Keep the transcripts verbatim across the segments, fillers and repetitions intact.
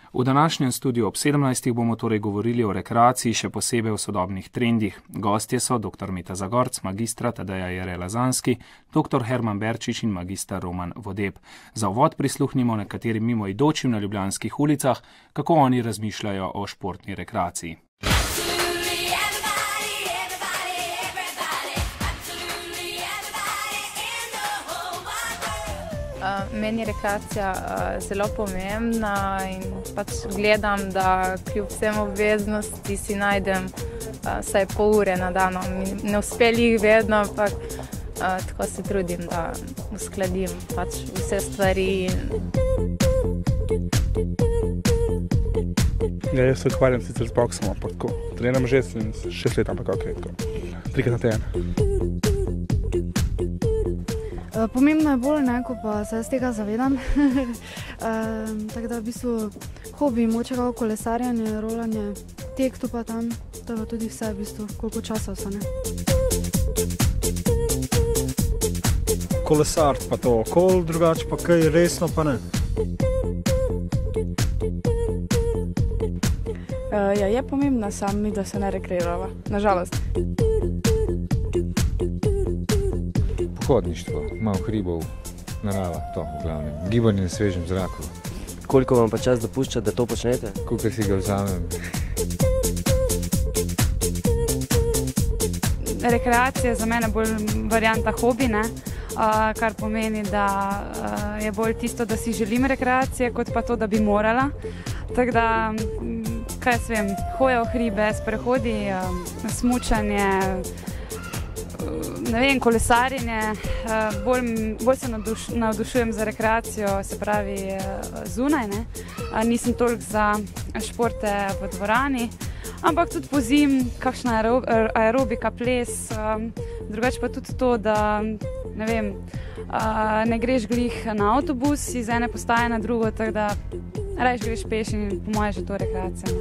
V današnjem studiu ob sedemnajstih bomo torej govorili o rekreaciji, še posebej o sodobnih trendih. Gostje so dr. Meta Zagorc, magistra Tadeja Jere-Lazanski, dr. Herman Berčič in magister Roman Vodeb. Za uvod prisluhnimo nekaterim mimoidočim na ljubljanskih ulicah, kako oni razmišljajo o športni rekreaciji. Uh, meni je rekreacija uh, zelo pomembna in pač gledam, da kljub vsem obveznosti si najdem uh, vsaj pol ure na dan. Ne uspeli jih vedno, ampak uh, tako se trudim, da uskladim pač vse stvari. Ja, jaz se ukvarjam sicer z boksom, ampak tako treniram že šest let, ampak ok, tako trikrat na teden. Pomembno je bolj, ne, ko pa se jaz tega zavedam. e, tako da v bistvu hobi, moče kako kolesarjanje, rolanje, tek tu pa tam, to je tudi vse v bistvu, koliko časa so, ne. Kolesar pa to okol, drugače pa kaj resno pa ne. Uh, ja, je pomembno sami, da se ne rekreirava, nažalost. Pohodništvo, malo hribov, narava, to v glavnem. Gibanje na svežem zraku. Koliko vam pa čas dopušča, da to počnete? Kolikor si ga vzamem. Rekreacija je za mene bolj varianta hobi, ne? Uh, kar pomeni, da uh, je bolj tisto, da si želim rekreacije, kot pa to, da bi morala. Tako da, kaj jaz vem, hoja v hribe, sprehodi, uh, smučanje, ne vem, kolesarjenje, bolj, bolj se navduš, navdušujem za rekreacijo, se pravi zunaj, ne. Nisem toliko za športe v dvorani, ampak tudi pozim, kakšna aerobika, ples, drugače pa tudi to, da ne vem, ne greš glih na avtobus iz ene postaje na drugo, tako da rajš greš peš in po moje že to rekreacija.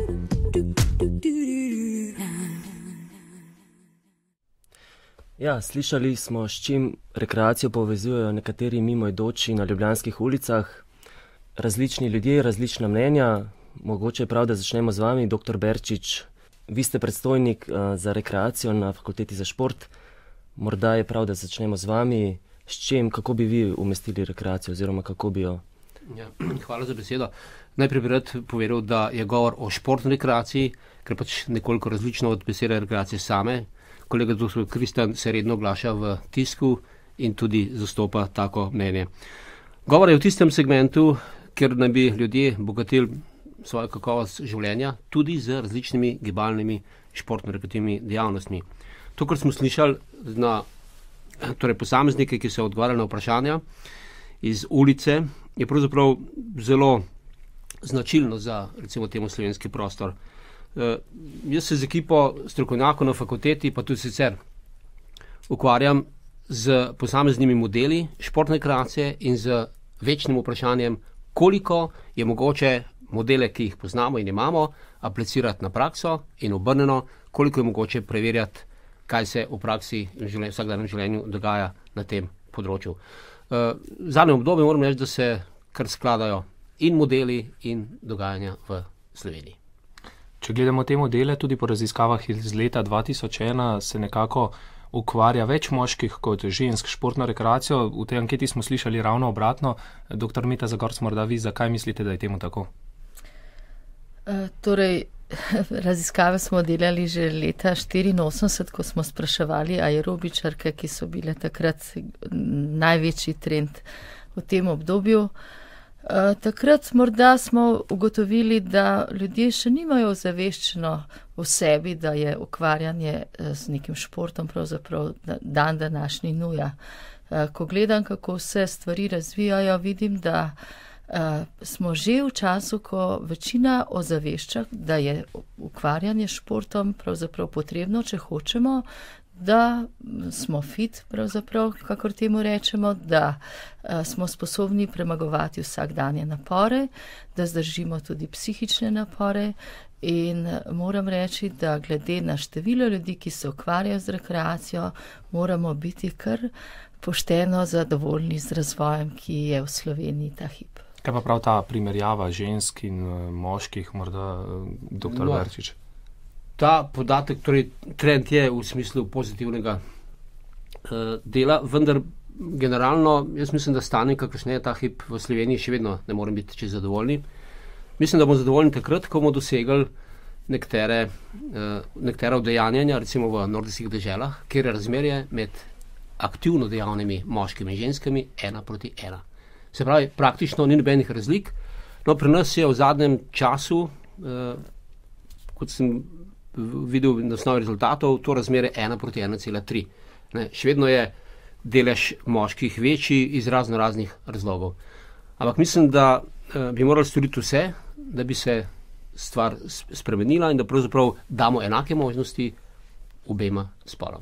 Ja, slišali smo, s čim rekreacijo povezujejo nekateri mimoidoči na ljubljanskih ulicah. Različni ljudje, različna mnenja. Mogoče je prav, da začnemo z vami, doktor Berčič. Vi ste predstojnik uh, za rekreacijo na Fakulteti za šport. Morda je prav, da začnemo z vami. S čim, kako bi vi umestili rekreacijo oziroma kako bi jo? Ja, hvala za besedo. Najprej bi rad povedal, da je govor o športni rekreaciji, ker pač nekoliko različno od besede rekreacije same. Kolega doktor Kristjan se redno oglaša v tisku in tudi zastopa tako mnenje. Govor je v tistem segmentu, kjer naj bi ljudje bogatili svojo kakovost življenja tudi z različnimi gibalnimi športno-rekreativnimi dejavnostmi. To, kar smo slišali na torej posameznike, ki so odgovarjali na vprašanja iz ulice, je pravzaprav zelo značilno za, recimo temu, slovenski prostor. Uh, jaz se z ekipo strokovnjakov na fakulteti, pa tudi sicer ukvarjam z posameznimi modeli športne rekreacije in z večnim vprašanjem, koliko je mogoče modele, ki jih poznamo in imamo, aplicirati na prakso in obrneno, koliko je mogoče preverjati, kaj se v praksi in v vsakdanjem življenju dogaja na tem področju. Uh, v zadnjem obdobju moram reči, da se kar skladajo in modeli in dogajanja v Sloveniji. Če gledamo te modele, tudi po raziskavah iz leta dva tisoč ena se nekako ukvarja več moških kot žensk športno rekreacijo. V tej anketi smo slišali ravno obratno. doktor Meta Zagorc, morda vi, zakaj mislite, da je temu tako? Uh, torej, raziskave smo delali že leta štiriinosemdeset, ko smo spraševali aerobičarke, ki so bile takrat največji trend v tem obdobju. Uh, takrat morda smo ugotovili, da ljudje še nimajo zaveščeno v sebi, da je ukvarjanje z nekim športom pravzaprav dan današnji nuja. Uh, ko gledam, kako se stvari razvijajo, vidim, da uh, smo že v času, ko večina ozavešča, da je ukvarjanje športom pravzaprav potrebno, če hočemo, da smo fit, pravzaprav, kakor temu rečemo, da uh, smo sposobni premagovati vsakdanje napore, da zdržimo tudi psihične napore in moram reči, da glede na število ljudi, ki se ukvarjajo z rekreacijo, moramo biti kar pošteno zadovoljni z razvojem, ki je v Sloveniji ta hip. Kaj pa prav ta primerjava žensk in moških, morda doktor No. Verčič? Ta podatek, torej trend je v smislu pozitivnega uh, dela, vendar generalno jaz mislim, da stanje, kakršne je ta hip v Sloveniji, še vedno ne morem biti čisto zadovoljni. Mislim, da bomo zadovoljni takrat, ko bomo dosegli nekatere, uh, nekatera udejanjanja, recimo v nordijskih deželah, kjer je razmerje med aktivno dejavnimi moškimi in ženskami ena proti ena. Se pravi, praktično ni nobenih razlik. No, pri nas je v zadnjem času, uh, kot sem videl na osnovi rezultatov, to razmerje ena proti ena cela tri. Ne, še vedno je delež moških večji iz razno raznih razlogov. Ampak mislim, da uh, bi morali storiti vse, da bi se stvar spremenila in da pravzaprav damo enake možnosti obema spoloma.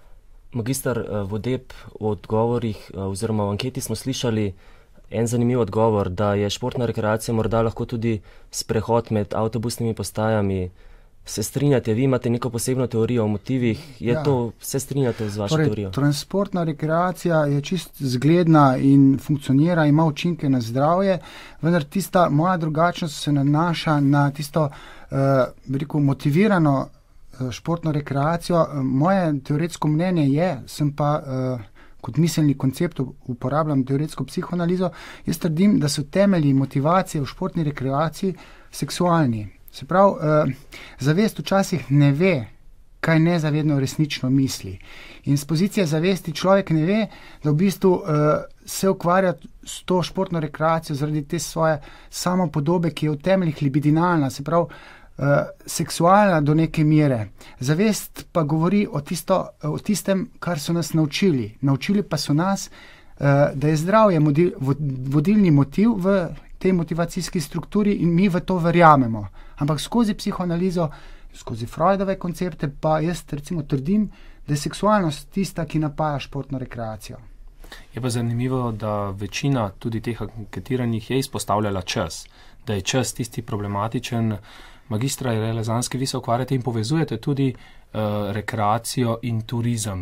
Magister Vodeb, v odgovorih oziroma v anketi smo slišali en zanimiv odgovor, da je športna rekreacija morda lahko tudi sprehod med avtobusnimi postajami. Se strinjate, vi imate neko posebno teorijo o motivih, je Ja. to, se strinjate z vašo Torej, teorijo? transportna rekreacija je čist zgledna in funkcionira, ima učinke na zdravje, vendar tista moja drugačnost se nanaša na tisto, uh, bi rekel, motivirano uh, športno rekreacijo. Uh, moje teoretsko mnenje je, sem pa uh, kot miselni koncept uporabljam teoretsko psihoanalizo, jaz trdim, da so temelji motivacije v športni rekreaciji seksualni. Se pravi, uh, zavest včasih ne ve, kaj nezavedno resnično misli. In z pozicije zavesti človek ne ve, da v bistvu uh, se ukvarja s to športno rekreacijo zaradi te svoje samopodobe, ki je v temeljih libidinalna, se pravi, uh, seksualna do neke mere. Zavest pa govori o, tisto, o tistem, kar so nas naučili. Naučili pa so nas, uh, da je zdravje modil, vodilni motiv v tej motivacijski strukturi in mi v to verjamemo. Ampak skozi psihoanalizo, skozi Freudove koncepte pa jaz recimo trdim, da je seksualnost tista, ki napaja športno rekreacijo. Je pa zanimivo, da večina tudi teh anketiranih je izpostavljala čas, da je čas tisti problematičen. Magistra Relazanski, vi se ukvarjate in povezujete tudi uh, rekreacijo in turizem.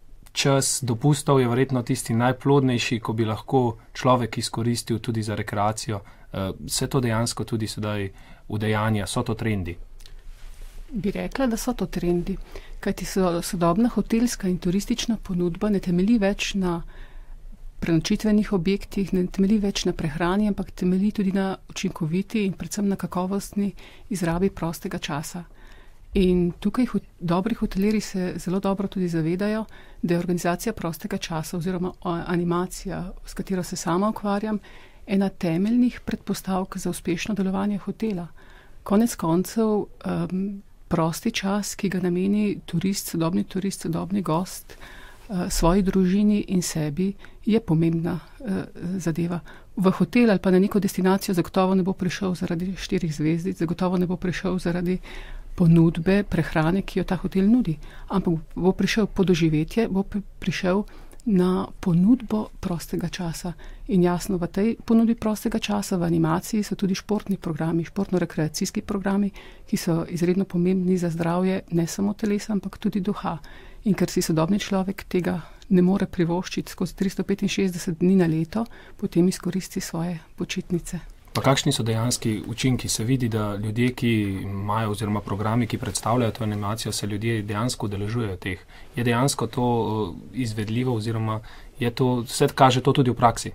Čas dopustov je verjetno tisti najplodnejši, ko bi lahko človek izkoristil tudi za rekreacijo. Uh, se to dejansko tudi sedaj udejanja, so to trendi? Bi rekla, da so to trendi, kajti sodobna hotelska in turistična ponudba ne temelji več na prenočitvenih objektih, ne temelji več na prehrani, ampak temelji tudi na učinkoviti in predvsem na kakovostni izrabi prostega časa. In tukaj hot, dobri hotelerji se zelo dobro tudi zavedajo, da je organizacija prostega časa oziroma animacija, s katero se sama ukvarjam, ena temeljnih predpostavk za uspešno delovanje hotela. Konec koncev um, prosti čas, ki ga nameni turist, sodobni turist, sodobni gost, uh, svoji družini in sebi, je pomembna uh, zadeva. V hotel ali pa na neko destinacijo zagotovo ne bo prišel zaradi štirih zvezdic, zagotovo ne bo prišel zaradi ponudbe prehrane, ki jo ta hotel nudi, ampak bo prišel po doživetje, bo prišel na ponudbo prostega časa. In jasno, v tej ponudbi prostega časa, v animaciji so tudi športni programi, športno-rekreacijski programi, ki so izredno pomembni za zdravje ne samo telesa, ampak tudi duha. In ker si sodobni človek tega ne more privoščiti skozi tristo petinšestdeset dni na leto, potem izkoristi svoje počitnice. Pa kakšni so dejanski učinki? Se vidi, da ljudje, ki imajo oziroma programi, ki predstavljajo to animacijo, se ljudje dejansko udeležujejo teh. Je dejansko to izvedljivo oziroma je to, se kaže to tudi v praksi?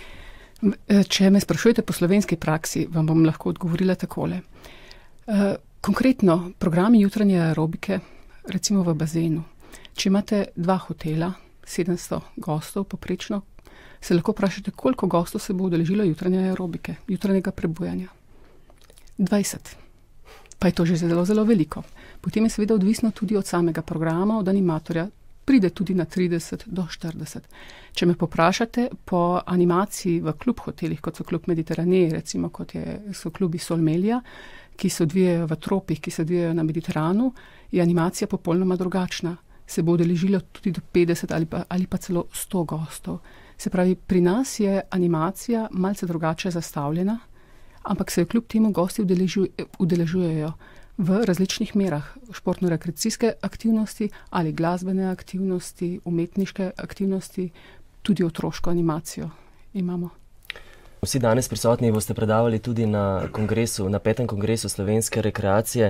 Če me sprašujete po slovenski praksi, vam bom lahko odgovorila takole. Konkretno, programi jutranje aerobike, recimo v bazenu. Če imate dva hotela, sedemsto gostov poprečno, se lahko vprašate, koliko gostov se bo udeležilo jutranje aerobike, jutranjega prebujanja. dvajset. Pa je to že zelo, zelo veliko. Potem je seveda odvisno tudi od samega programa, od animatorja. Pride tudi na trideset do štirideset. Če me poprašate po animaciji v klub hotelih, kot so klub Mediterane, recimo kot je, so klubi Solmelija, ki se odvijajo v tropih, ki se odvijajo na Mediteranu, je animacija popolnoma drugačna. Se bo udeležilo tudi do petdeset ali pa, ali pa celo sto gostov. Se pravi, pri nas je animacija malce drugače zastavljena, ampak se jo kljub temu gosti udeležujejo v različnih merah. Športno-rekreacijske aktivnosti ali glasbene aktivnosti, umetniške aktivnosti, tudi otroško animacijo imamo. Vsi danes prisotni boste predavali tudi na kongresu, na petem kongresu slovenske rekreacije.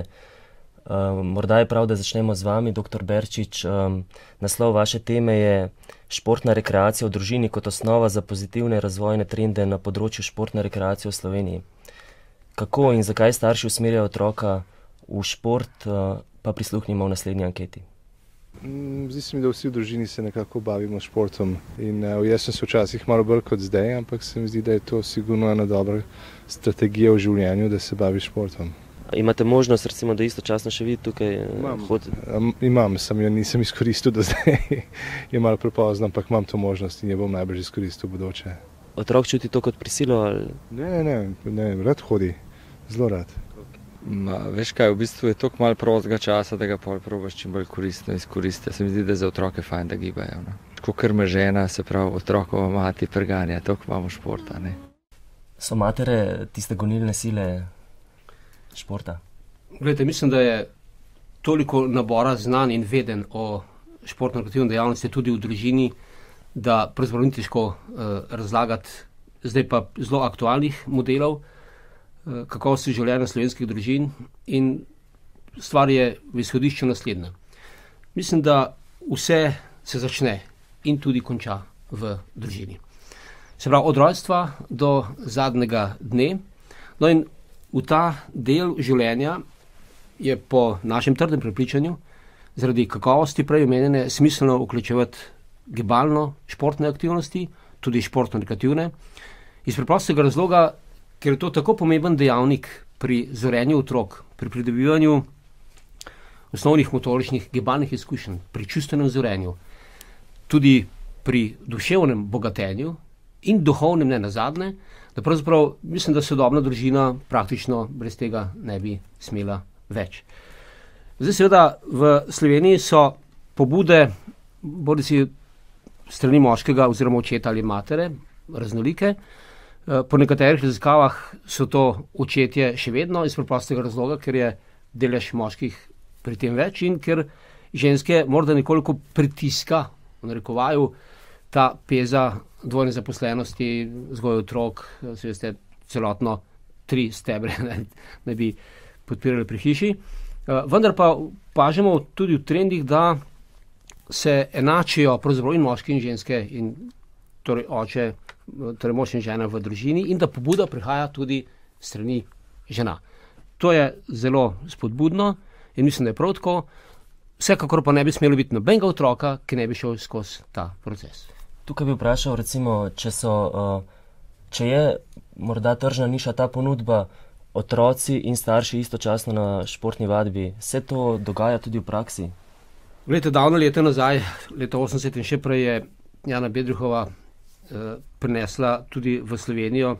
Um, morda je prav, da začnemo z vami, doktor Berčič. Um, naslov vaše teme je Športna rekreacija v družini kot osnova za pozitivne razvojne trende na področju športne rekreacije v Sloveniji. Kako in zakaj starši usmerjajo otroka v šport, uh, pa prisluhnimo v naslednji anketi. Zdi se mi, da vsi v družini se nekako bavimo športom in uh, jaz sem se včasih malo bolj kot zdaj, ampak se mi zdi, da je to sigurno ena dobra strategija v življenju, da se bavi športom. Imate možnost, recimo, da istočasno še vi tukaj hodite? Imam, imam, sem jo nisem izkoristil do zdaj, je malo prepozno, ampak imam to možnost in jo bom najbolj izkoristil v bodoče. Otrok čuti to kot prisilo? Ali? Ne, ne, ne, rad hodi, zelo rad. Ma, veš kaj, v bistvu je toliko malo prostega časa, da ga pol probaš čim bolj koristno izkoristiti. Se mi zdi, da je za otroke fajn, da gibajo. No? Kakor me žena, se pravi, otrokova mati preganja, toliko imamo športa. Ne? So matere tiste gonilne sile športa? Glejte, mislim, da je toliko nabora znanj in veden o športno-rekreativni dejavnosti tudi v družini, da pravzaprav ni težko uh, razlagati zdaj pa zelo aktualnih modelov uh, kakovosti življenja slovenskih družin in stvar je v izhodišču naslednja. Mislim, da vse se začne in tudi konča v družini. Se pravi, od rojstva do zadnjega dne. No in v ta del življenja je po našem trdem prepričanju zaradi kakovosti prej omenjene smiselno vključevati gibalno športne aktivnosti, tudi športno-rekreativne, iz preprostega razloga, ker je to tako pomemben dejavnik pri zorenju otrok, pri pridobivanju osnovnih motoričnih gibalnih izkušenj, pri čustvenem zorenju, tudi pri duševnem bogatenju in duhovnem ne nazadnje, da pravzaprav mislim, da sodobna družina praktično brez tega ne bi smela več. Zdaj seveda v Sloveniji so pobude, bodisi strani moškega oziroma očeta ali matere, raznolike. Po nekaterih raziskavah so to očetje še vedno iz preprostega razloga, ker je delež moških pri tem več in ker ženske morda nekoliko pritiska, v narekovaju, ta peza dvojne zaposlenosti, vzgoje otrok, se veste, celotno tri stebre ne, ne bi podpirali pri hiši. Vendar pa pažemo tudi v trendih, da se enačijo pravzaprav in moški in ženske in torej oče, torej mož in žena v družini in da pobuda prihaja tudi strani žena. To je zelo spodbudno in mislim, da je prav tako. Vsekakor pa ne bi smelo biti nobenega otroka, ki ne bi šel skozi ta proces. Tukaj bi vprašal, recimo, če, so, uh, če je morda tržna niša ta ponudba, otroci in starši istočasno na športni vadbi. Se to dogaja tudi v praksi? Glejte, davno leta nazaj, leta osemdeset in še prej je Jana Bedrihova eh, prinesla tudi v Slovenijo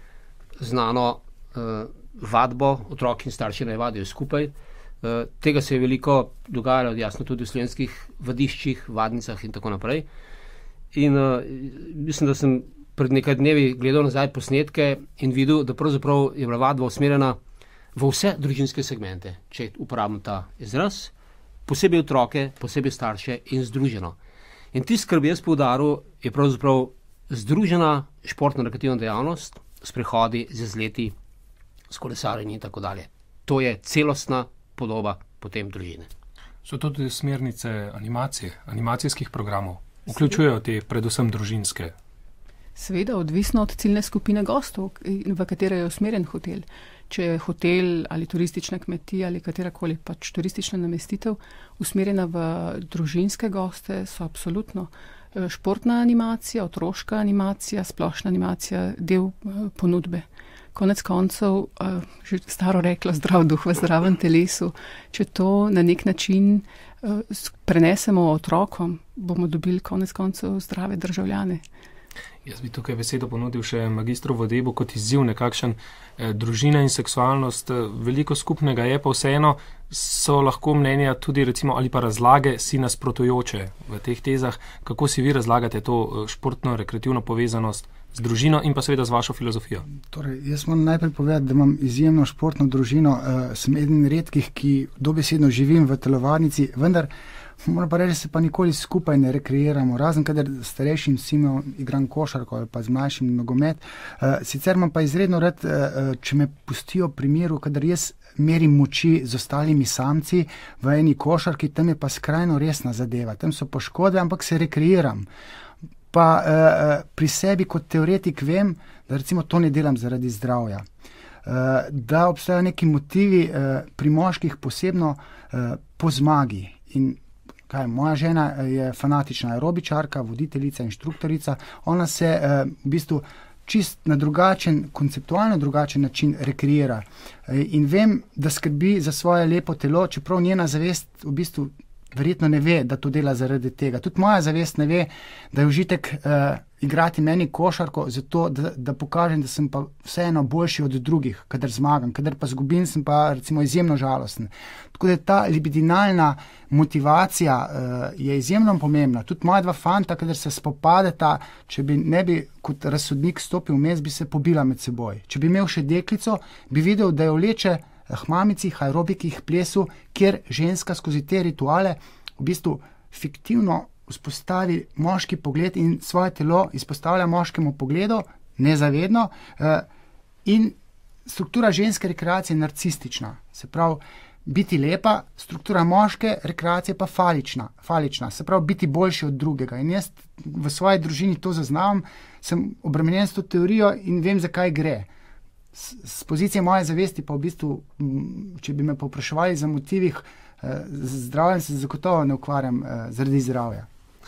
znano eh, vadbo, otroki in starši naj vadijo skupaj. Eh, tega se je veliko dogajalo, jasno, tudi v slovenskih vadiščih, vadnicah in tako naprej. In uh, mislim, da sem pred nekaj dnevi gledal nazaj posnetke in videl, da pravzaprav je bila vadba usmerjena v vse družinske segmente, če uporabim ta izraz, posebej otroke, posebej starše in združeno. In tisto, kar bi jaz poudaril, je pravzaprav združena športno-rekreativna dejavnost, sprehodi z izleti, s kolesarjenjem in tako dalje. To je celostna podoba potem družine. So to tudi smernice animacije, animacijskih programov? Vključujejo te predvsem družinske? Seveda, odvisno od ciljne skupine gostov, v katero je usmerjen hotel. Če je hotel ali turistična kmetija ali katerakoli pač turistična namestitev usmerjena v družinske goste, so absolutno športna animacija, otroška animacija, splošna animacija del ponudbe. Konec koncev, že staro reklo, zdrav duh v zdravem telesu, če to na nek način prenesemo otrokom, bomo dobili konec koncev zdrave državljane. Jaz bi tukaj besedo ponudil še magistru Vodebu kot izziv nekakšen. Eh, družina in seksualnost, eh, veliko skupnega je, pa vseeno so lahko mnenja tudi recimo ali pa razlage si nasprotujoče v teh tezah. Kako si vi razlagate to športno, rekreativno povezanost z družino in pa seveda z vašo filozofijo? Torej, jaz moram najprej povedati, da imam izjemno športno družino. Uh, sem eden redkih, ki dobesedno živim v telovadnici, vendar Moram pa reči, da se pa nikoli skupaj ne rekreiramo, razen kadar starejšim sinom igram košarko ali pa z mlajšim nogomet. Uh, sicer imam pa izredno rad, uh, če me pustijo pri miru, kadar jaz merim moči z ostalimi samci v eni košarki, tam je pa skrajno resna zadeva. Tam so poškodbe, ampak se rekreiram. Pa uh, pri sebi kot teoretik vem, da recimo to ne delam zaradi zdravja. Uh, da obstajajo neki motivi uh, pri moških posebno uh, po zmagi. In kaj, moja žena je fanatična aerobičarka, voditeljica, inštruktorica, ona se eh, v bistvu čist na drugačen, konceptualno drugačen način rekreira. Eh, in vem, da skrbi za svoje lepo telo, čeprav njena zavest v bistvu verjetno ne ve, da to dela zaradi tega. Tudi moja zavest ne ve, da je užitek eh, igrati meni košarko, zato da, da pokažem, da sem pa vseeno boljši od drugih, kadar zmagam, kadar pa zgubim, sem pa recimo izjemno žalosten. Tako da ta libidinalna motivacija uh, je izjemno pomembna. Tudi moja dva fanta, kadar se spopadeta, če bi ne bi kot razsodnik stopil vmes, bi se pobila med seboj. Če bi imel še deklico, bi videl, da jo vleče k mamicih, aerobikih, plesu, kjer ženska skozi te rituale v bistvu fiktivno vzpostavi moški pogled in svoje telo izpostavlja moškemu pogledu, nezavedno, uh, in struktura ženske rekreacije je narcistična. Se pravi, biti lepa, struktura moške rekreacije pa falična, falična, se pravi, biti boljši od drugega. In jaz v svoji družini to zaznavam, sem obremenjen s to teorijo in vem, zakaj gre. S, s pozicije moje zavesti pa v bistvu, če bi me povpraševali za motivih, eh, zdravjem se zagotovo ne ukvarjam eh, zaradi zdravja.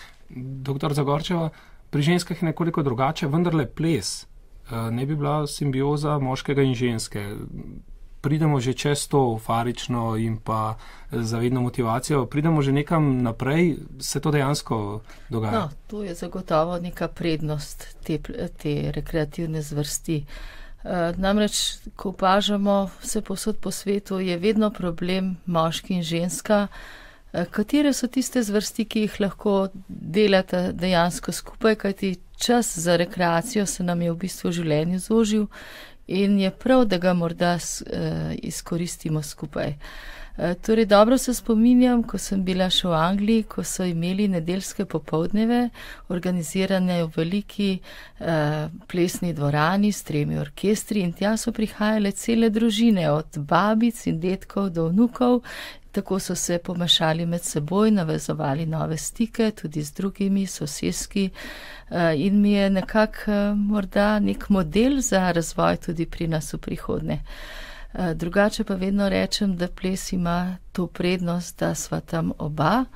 Doktor Zagorčeva, pri ženskah je nekoliko drugače, vendarle ples eh, ne bi bila simbioza moškega in ženske. Pridemo že čez to euforično in pa zavedno motivacijo, pridemo že nekam naprej, se to dejansko dogaja? No, to je zagotovo neka prednost te, te rekreativne zvrsti. Uh, namreč, ko opažamo vse posod po svetu, je vedno problem moški in ženska. Uh, katere so tiste zvrsti, ki jih lahko delate dejansko skupaj, kajti čas za rekreacijo se nam je v bistvu v življenju zožil in je prav, da ga morda uh, izkoristimo skupaj. Torej, dobro se spominjam, ko sem bila še v Angliji, ko so imeli nedeljske popoldneve, organizirane v veliki eh, plesni dvorani s tremi orkestri in tja so prihajale cele družine, od babic in detkov do vnukov. Tako so se pomešali med seboj, navezovali nove stike, tudi z drugimi soseski eh, in mi je nekako eh, morda nek model za razvoj tudi pri nas v prihodnje. Drugače pa vedno rečem, da ples ima to prednost, da sva tam oba,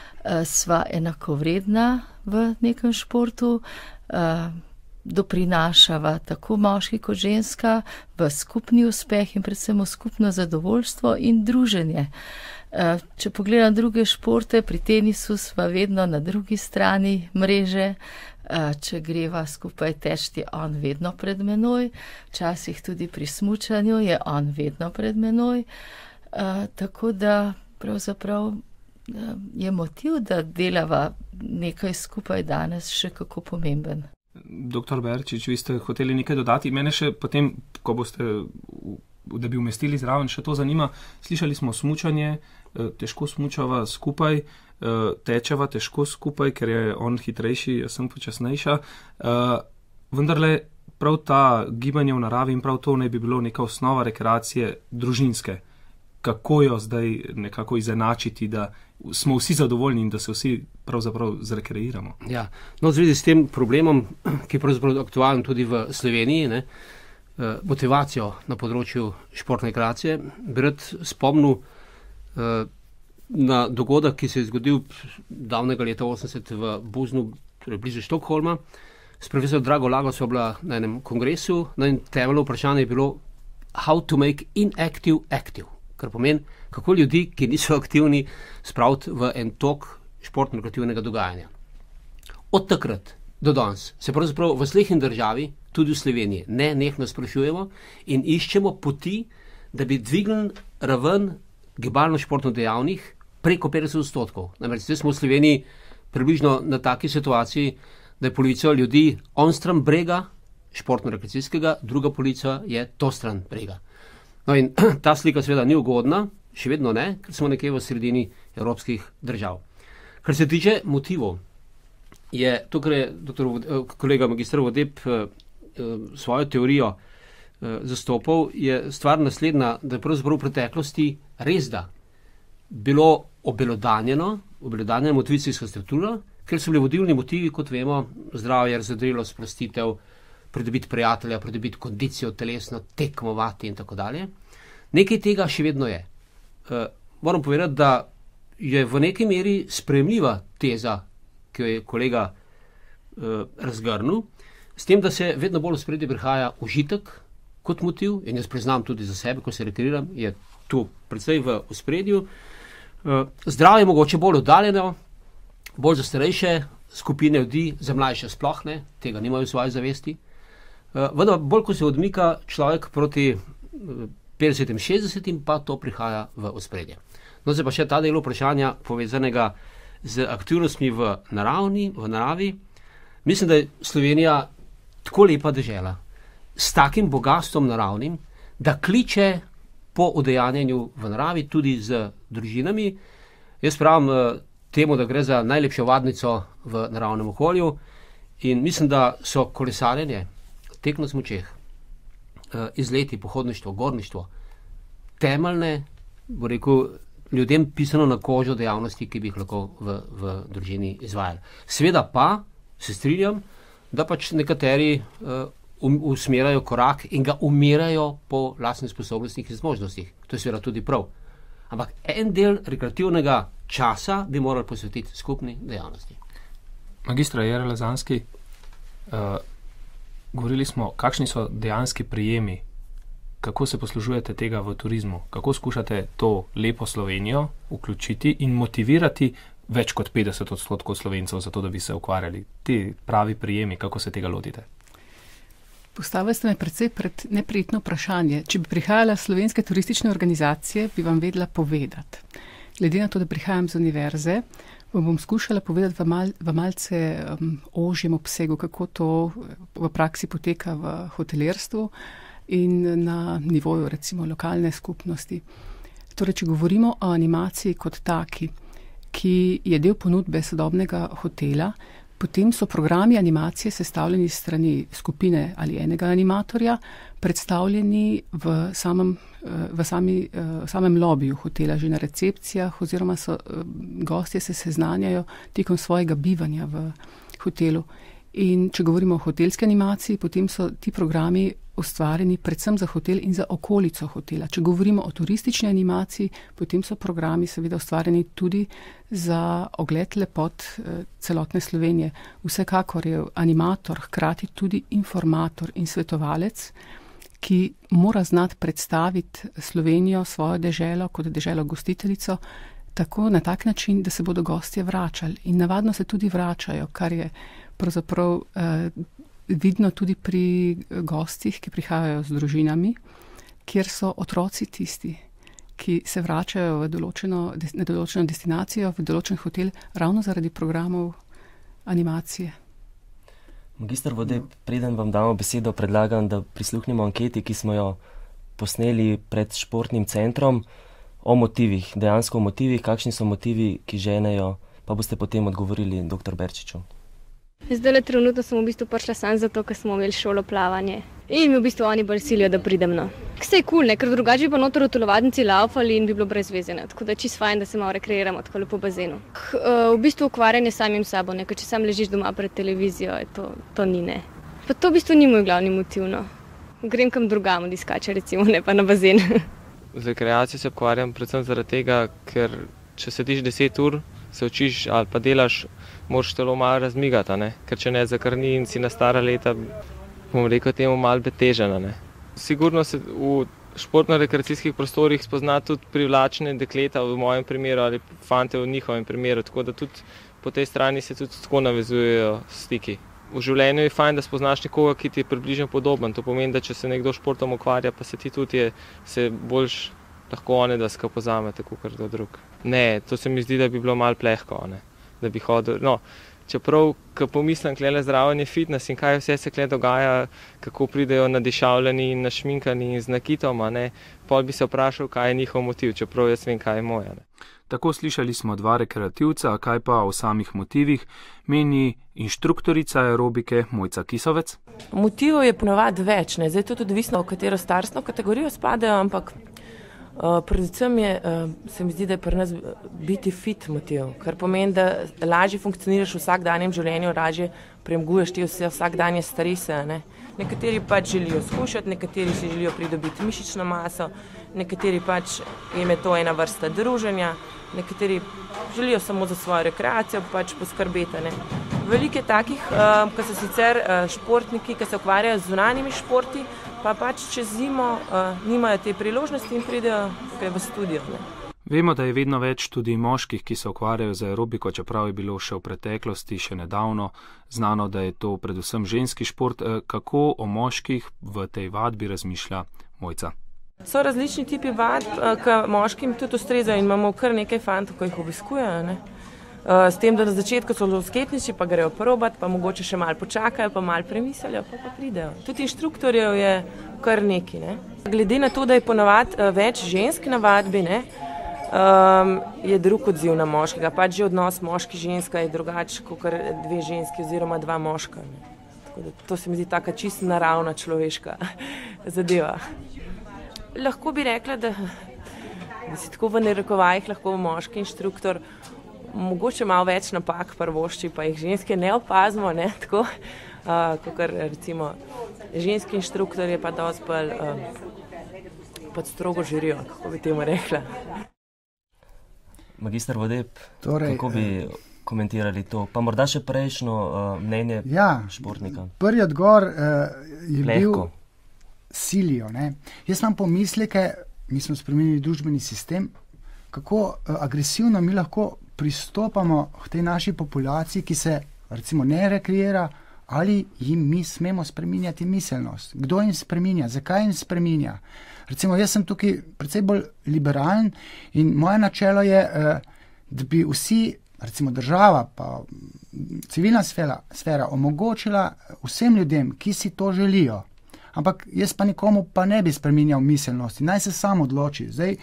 sva enakovredna v nekem športu, doprinašava tako moški kot ženska v skupni uspeh in predvsem v skupno zadovoljstvo in druženje. Če pogledam druge športe, pri tenisu sva vedno na drugi strani mreže. Če greva skupaj teč, je on vedno pred menoj, včasih tudi pri smučanju je on vedno pred menoj, uh, tako da pravzaprav uh, je motiv, da delava nekaj skupaj danes še kako pomemben. Doktor Berčič, vi ste hoteli nekaj dodati, mene še potem, ko boste, da bi umestili zraven, še to zanima, slišali smo smučanje, težko smučava skupaj, tečeva težko skupaj, ker je on hitrejši, jaz sem počasnejša. Vendarle prav ta gibanje v naravi in prav to ne bi bilo neka osnova rekreacije družinske. Kako jo zdaj nekako izenačiti, da smo vsi zadovoljni in da se vsi pravzaprav zrekreiramo? Ja, no, v zvezi s tem problemom, ki je pravzaprav aktualen tudi v Sloveniji, ne, motivacijo na področju športne rekreacije, bi rad spomnil na dogodek, ki se je zgodil davnega leta osemdeset v Buznu, torej blizu Štokholma. S profesor Drago Lago sva bila na enem kongresu, na in temeljno vprašanje je bilo how to make inactive active, kar pomeni, kako ljudi, ki niso aktivni, spraviti v en tok športno-rekreativnega dogajanja. Od takrat do danes se pravzaprav v sleherni državi, tudi v Sloveniji, ne nehno sprašujemo in iščemo poti, da bi dvignili raven gibalno športno dejavnih preko petdeset odstotkov. Namreč, zdaj smo v Sloveniji približno na taki situaciji, da je polovica ljudi onstran brega športno-rekreacijskega, druga polovica je to stran brega. No in ta slika seveda ni ugodna, še vedno ne, ker smo nekje v sredini evropskih držav. Kar se tiče motivov, je to, kar je doktor, kolega magistr Vodeb svojo teorijo zastopal, je stvar naslednja, da je pravzaprav v preteklosti res da bilo obelodanjeno, obelodanjena motivacijska struktura, ker so bili vodilni motivi, kot vemo, zdravje, razvedrilo, sprostitev, pridobiti prijatelja, pridobiti kondicijo telesno, tekmovati in tako dalje. Nekaj tega še vedno je. Uh, moram povedati, da je v neki meri sprejemljiva teza, ki jo je kolega uh, razgrnil, s tem, da se vedno bolj v spredje prihaja užitek kot motiv, in jaz priznam tudi za sebe, ko se rekreiram, je tu predvsej v ospredju. Uh, zdravje je mogoče bolj oddaljeno, bolj za starejše skupine ljudi, za mlajše sploh ne, tega nimajo v svoji zavesti. Uh, vendar bolj, ko se odmika človek proti uh, petdesetim, šestdesetim, pa to prihaja v ospredje. No, zdaj pa še ta del vprašanja povezanega z aktivnostmi v naravni, v naravi. Mislim, da je Slovenija tako lepa dežela, s takim bogatstvom naravnim, da kliče po udejanjenju v naravi, tudi z družinami. Jaz pravim temu, da gre za najlepšo vadnico v naravnem okolju in mislim, da so kolesarjenje, tek na smučeh, izleti, pohodništvo, gorništvo, temeljne, bo rekel, ljudem pisano na kožo dejavnosti, ki bi jih lahko v, v družini izvajali. Seveda pa se strinjam, da pač nekateri uh, um, usmerajo korak in ga umirajo po lastnih sposobnostih in zmožnostih. To je seveda tudi prav. Ampak en del rekreativnega časa bi morali posvetiti skupni dejavnosti. Magistra Jere Lazanski, uh, govorili smo, kakšni so dejanski prijemi, kako se poslužujete tega v turizmu, kako skušate to lepo Slovenijo vključiti in motivirati več kot petdeset odstotkov Slovencev za to, da bi se ukvarjali. Ti pravi prijemi, kako se tega lotite? Postavili ste me predvsej pred neprijetno vprašanje. Če bi prihajala slovenske turistične organizacije, bi vam vedela povedati. Glede na to, da prihajam z univerze, vam bom skušala povedati v, mal, v malce um, ožjem obsegu, kako to v praksi poteka v hotelirstvu in na nivoju recimo lokalne skupnosti. Torej, če govorimo o animaciji kot taki, ki je del ponudbe sodobnega hotela, potem so programi animacije sestavljeni strani skupine ali enega animatorja, predstavljeni v samem, v sami, samem lobiju hotela, že na recepcijah, oziroma so, gostje se seznanjajo tekom svojega bivanja v hotelu. In če govorimo o hotelski animaciji, potem so ti programi ustvarjeni predvsem za hotel in za okolico hotela. Če govorimo o turistični animaciji, potem so programi seveda ustvarjeni tudi za ogled lepot celotne Slovenije. Vsekakor je animator hkrati tudi informator in svetovalec, ki mora znati predstaviti Slovenijo, svojo deželo kot deželo gostiteljico, tako na tak način, da se bodo gostje vračali. In navadno se tudi vračajo, kar je pravzaprav eh, vidno tudi pri gostih, ki prihajajo z družinami, kjer so otroci tisti, ki se vračajo v določeno, na določeno destinacijo, v določen hotel, ravno zaradi programov animacije. Magister Vodeb, preden vam damo besedo, predlagam, da prisluhnemo anketi, ki smo jo posneli pred športnim centrom, o motivih, dejansko o motivih, kakšni so motivi, ki ženejo, pa boste potem odgovorili doktor Berčiču. Zdaj le trenutno sem v bistvu prišla sam zato, ker smo imeli šolo plavanje. In mi v bistvu oni bolj silijo, da pridem, no. Vse je kul, ne, ker drugače bi pa noter v telovadnici laufali in bi bilo brez veze, ne. Tako da je čist fajn, da se malo rekreiramo tako lepo v bazenu. V bistvu ukvarjanje samim sabo, ne, ker če sam ležiš doma pred televizijo, je to, to ni, ne. Pa to v bistvu ni moj glavni motiv, no. Grem kam drugam od iskača, recimo, ne pa na bazen. Z rekreacijo se ukvarjam predvsem zaradi tega, ker če sediš deset ur, se učiš ali pa delaš, moraš telo malo razmigati, ne? Ker če ne zakrni in si na stara leta, bom rekel temu malo betežena, ne. Sigurno se v športno-rekreacijskih prostorih spozna tudi privlačne dekleta v mojem primeru ali fante v njihovem primeru, tako da tudi po tej strani se tudi tako navezujejo stiki. V življenju je fajn, da spoznaš nekoga, ki ti je približno podoben. To pomeni, da če se nekdo športom ukvarja, pa se ti tudi je, se boljš lahko one, da ska pozame, tako kar do drug. Ne, to se mi zdi, da bi bilo malo plehko, ne, da bi hodil. No, čeprav, ko pomislim klele zdravljenje, fitness in kaj vse se kle dogaja, kako pridejo nadišavljeni in našminkani in z nakitoma, ne, pol bi se vprašal, kaj je njihov motiv, čeprav jaz vem, kaj je moja. Ne. Tako slišali smo dva rekreativca, kaj pa o samih motivih meni inštruktorica aerobike Mojca Kisovec. Motivov je ponavadi več, ne? Zdaj to tudi odvisno, v katero starostno kategorijo spadajo, ampak uh, predvsem je, uh, se mi zdi, da je pri nas biti fit motiv, kar pomeni, da lažje funkcioniraš v vsakdanjem življenju, lažje premguješ te vse vsakdanje strese, ne? Nekateri pač želijo skušati, nekateri si želijo pridobiti mišično maso, nekateri pač jim je to ena vrsta druženja, nekateri želijo samo za svojo rekreacijo pač poskrbeti, ne. Veliko je takih, uh, ki so sicer uh, športniki, ki se ukvarjajo z zunanjimi športi, pa pač čez zimo uh, nimajo te priložnosti in pridejo tukaj v studio, ne. Vemo, da je vedno več tudi moških, ki se ukvarjajo z aerobiko, čeprav je bilo še v preteklosti, še nedavno znano, da je to predvsem ženski šport. Kako o moških v tej vadbi razmišlja Mojca? So različni tipi vadb, ki moškim tudi ustrezajo in imamo kar nekaj fantov, ki jih obiskujejo, ne. S tem, da na začetku so zelo skeptični, pa grejo probat, pa mogoče še malo počakajo, pa malo premislijo, pa pa pridejo. Tudi inštruktorjev je kar nekaj, ne. Glede na to, da je ponavadi več žensk na vadbi, ne, Um, je drug odziv na moškega, pač že odnos moški-ženska je drugač kot dve ženski oziroma dva moška. Ne. Tako da to se mi zdi taka čisto naravna človeška zadeva. Lahko bi rekla, da, da si tako v narekovajih lahko moški inštruktor mogoče malo več napak prvošči, pa jih ženske ne opazimo, ne, tako, uh, kot recimo ženski inštruktor je pa dosti bolj uh, pod strogo žirijo, kako bi temu rekla. Magister Vodeb, torej, kako bi komentirali to? Pa morda še prejšnjo uh, mnenje ja, športnika. Prvi odgovor uh, je Lehko. bil silijo. Ne? Jaz imam pomisleke, mi smo spremenili družbeni sistem, kako uh, agresivno mi lahko pristopamo k tej naši populaciji, ki se recimo ne rekreira, ali jim mi smemo spreminjati miselnost. Kdo jim spreminja? Zakaj jim spreminja? Recimo, jaz sem tukaj precej bolj liberalen in moje načelo je, da bi vsi, recimo država, pa civilna sfera, sfera omogočila vsem ljudem, ki si to želijo. Ampak jaz pa nikomu pa ne bi spreminjal miselnosti, naj se sam odloči. Zdaj,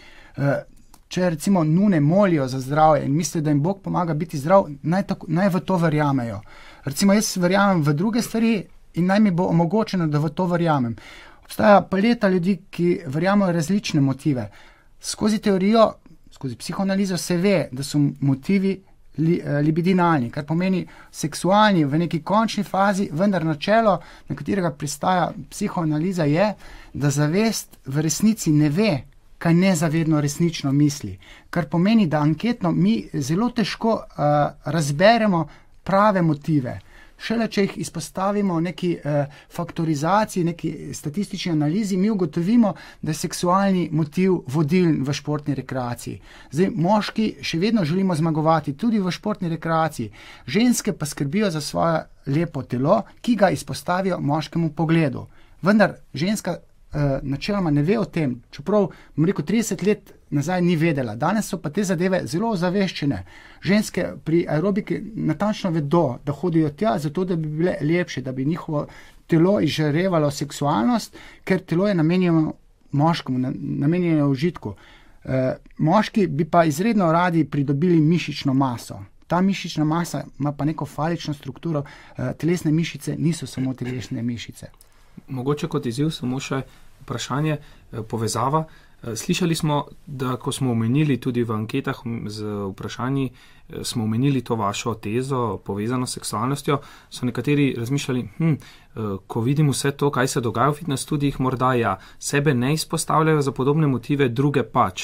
če recimo nune molijo za zdravje in mislijo, da jim Bog pomaga biti zdrav, naj, tako, naj v to verjamejo. Recimo, jaz verjamem v druge stvari in naj mi bo omogočeno, da v to verjamem. Obstaja paleta ljudi, ki verjamejo različne motive. Skozi teorijo, skozi psihoanalizo se ve, da so motivi li, libidinalni, kar pomeni seksualni v neki končni fazi, vendar načelo, na katerega pristaja psihoanaliza, je, da zavest v resnici ne ve, kaj nezavedno resnično misli. Kar pomeni, da anketno mi zelo težko uh, razberemo prave motive. Šele, če jih izpostavimo neki eh, faktorizaciji, neki statistični analizi, mi ugotovimo, da je seksualni motiv vodiln v športni rekreaciji. Zdaj, moški še vedno želimo zmagovati tudi v športni rekreaciji. Ženske pa skrbijo za svoje lepo telo, ki ga izpostavijo moškemu pogledu. Vendar ženska eh, načeloma ne ve o tem, čeprav, bom rekel, trideset let nazaj ni vedela. Danes so pa te zadeve zelo ozaveščene. Ženske pri aerobiki natančno vedo, da hodijo tja, zato da bi bile lepše, da bi njihovo telo izžarevalo seksualnost, ker telo je namenjeno moškemu, namenjeno užitku. E, moški bi pa izredno radi pridobili mišično maso. Ta mišična masa ima pa neko falično strukturo, e, telesne mišice niso samo telesne mišice. Mogoče kot izziv samo še vprašanje, povezava. Slišali smo, da ko smo omenili tudi v anketah z vprašanji, smo omenili to vašo tezo, povezano s seksualnostjo, so nekateri razmišljali, hm, ko vidim vse to, kaj se dogaja v fitness studijih, morda ja, sebe ne izpostavljajo za podobne motive, druge pač.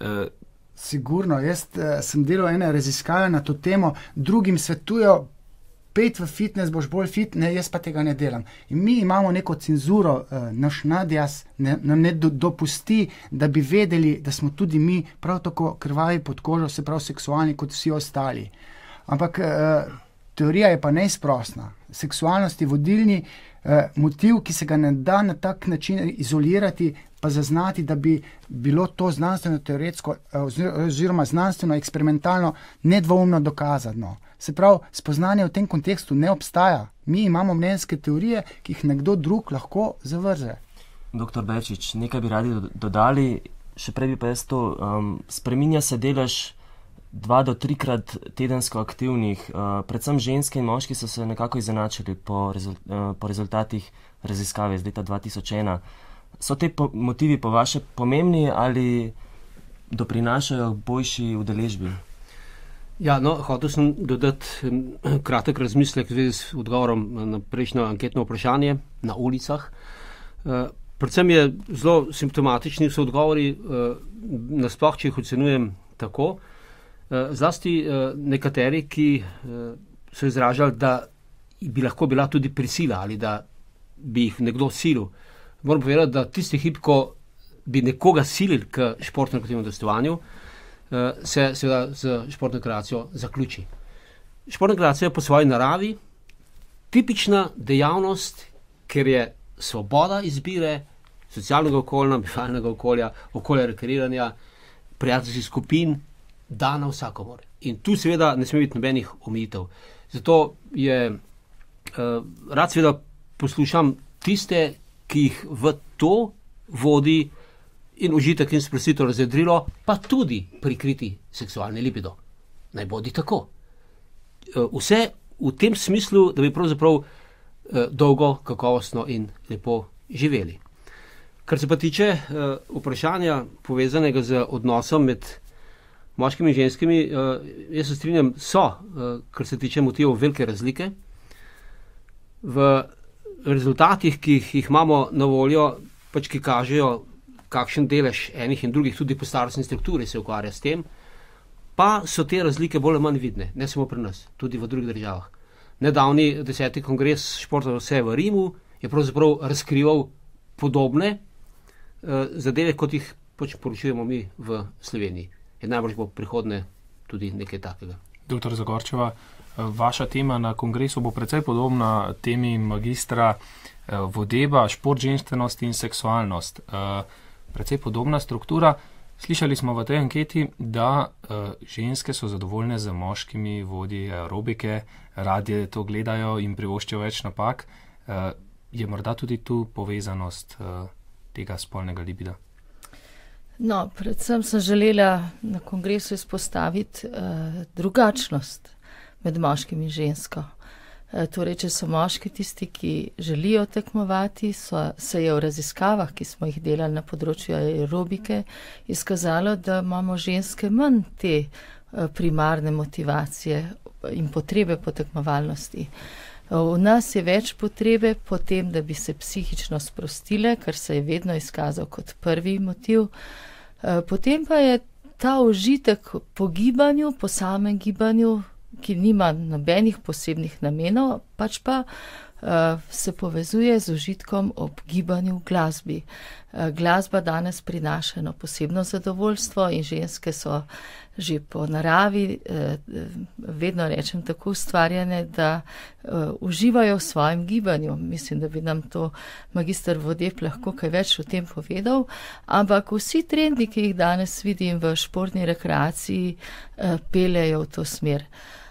Sigurno, jaz sem delal ene raziskave na to temo, drugim svetujo, pet v fitness, boš bolj fit, ne, jaz pa tega ne delam. In mi imamo neko cenzuro, uh, naš nadjaz ne, nam ne do, dopusti, da bi vedeli, da smo tudi mi prav tako krvavi pod kožo, se prav seksualni kot vsi ostali. Ampak uh, teorija je pa neizprostna. Seksualnost je vodilni uh, motiv, ki se ga ne da na tak način izolirati, pa zaznati, da bi bilo to znanstveno-teoretsko uh, oziroma znanstveno-eksperimentalno nedvoumno dokazano. Se pravi, spoznanje v tem kontekstu ne obstaja. Mi imamo mnenjske teorije, ki jih nekdo drug lahko zavrže. Doktor Bečič, nekaj bi radi dodali, še prej bi pa jaz to, um, spreminja se delež dva do trikrat tedensko aktivnih. Uh, predvsem ženske in moški so se nekako izenačili po, rezult, uh, po rezultatih raziskave iz leta dva tisoč ena. So te po, motivi po vaše pomembni ali doprinašajo boljši udeležbi? Ja, no, hotel sem dodati kratek razmislek z odgovorom na prejšnjo anketno vprašanje na ulicah. Uh, predvsem je zelo simptomatični so odgovori, uh, nasploh, če jih ocenujem tako, zlasti nekateri, ki so izražali, da bi lahko bila tudi prisila ali da bi jih nekdo silil. Moram povedati, da tisti hip, ko bi nekoga silil k športno-rekreativnemu udejstvovanju, se seveda z športno rekreacijo zaključi. Športna rekreacija je po svoji naravi tipična dejavnost, ker je svoboda izbire socialnega okolja, bivalnega okolja, okolja rekreiranja, prijateljskih skupin, dana vsakomor. In tu seveda ne sme biti nobenih omejitev. Zato je, uh, rad seveda poslušam tiste, ki jih v to vodi in užitek in sprostitev razvedrilo, pa tudi prikriti seksualni libido. Naj bodi tako. Uh, vse v tem smislu, da bi pravzaprav uh, dolgo, kakovostno in lepo živeli. Kar se pa tiče uh, vprašanja povezanega z odnosom med moškimi in ženskimi, jaz se strinjam, so, kar se tiče motivov, velike razlike. V rezultatih, ki jih imamo na voljo, pač ki kažejo, kakšen delež enih in drugih, tudi po starostni strukturi se ukvarja s tem, pa so te razlike bolj ali manj vidne, ne samo pri nas, tudi v drugih državah. Nedavni deseti kongres športa vse v Rimu je pravzaprav razkrival podobne uh, zadeve, kot jih pač poročujemo mi v Sloveniji. Je najbolj bo prihodne tudi nekaj takega. Doktor Zagorčeva, vaša tema na kongresu bo precej podobna temi magistra Vodeba, šport, ženstvenost in seksualnost. Precej podobna struktura. Slišali smo v tej anketi, da ženske so zadovoljne z moškimi vodji aerobike, radije to gledajo in privoščijo več napak. Je morda tudi tu povezanost tega spolnega libida? No, predvsem sem želela na kongresu izpostaviti uh, drugačnost med moškim in žensko. Uh, torej, če so moški tisti, ki želijo tekmovati, so, se je v raziskavah, ki smo jih delali na področju aerobike, izkazalo, da imamo ženske manj te uh, primarne motivacije in potrebe po tekmovalnosti. V nas je več potrebe po tem, da bi se psihično sprostile, kar se je vedno izkazal kot prvi motiv. Potem pa je ta užitek po gibanju, po samem gibanju, ki nima nobenih posebnih namenov, pač pa uh, se povezuje z užitkom ob gibanju v glasbi. Uh, glasba danes prinaša eno posebno zadovoljstvo in ženske so že po naravi, uh, vedno rečem tako ustvarjene, da uh, uživajo v svojem gibanju. Mislim, da bi nam to magister Vodeb lahko kaj več o tem povedal, ampak vsi trendi, ki jih danes vidim v športni rekreaciji, uh, peljejo v to smer.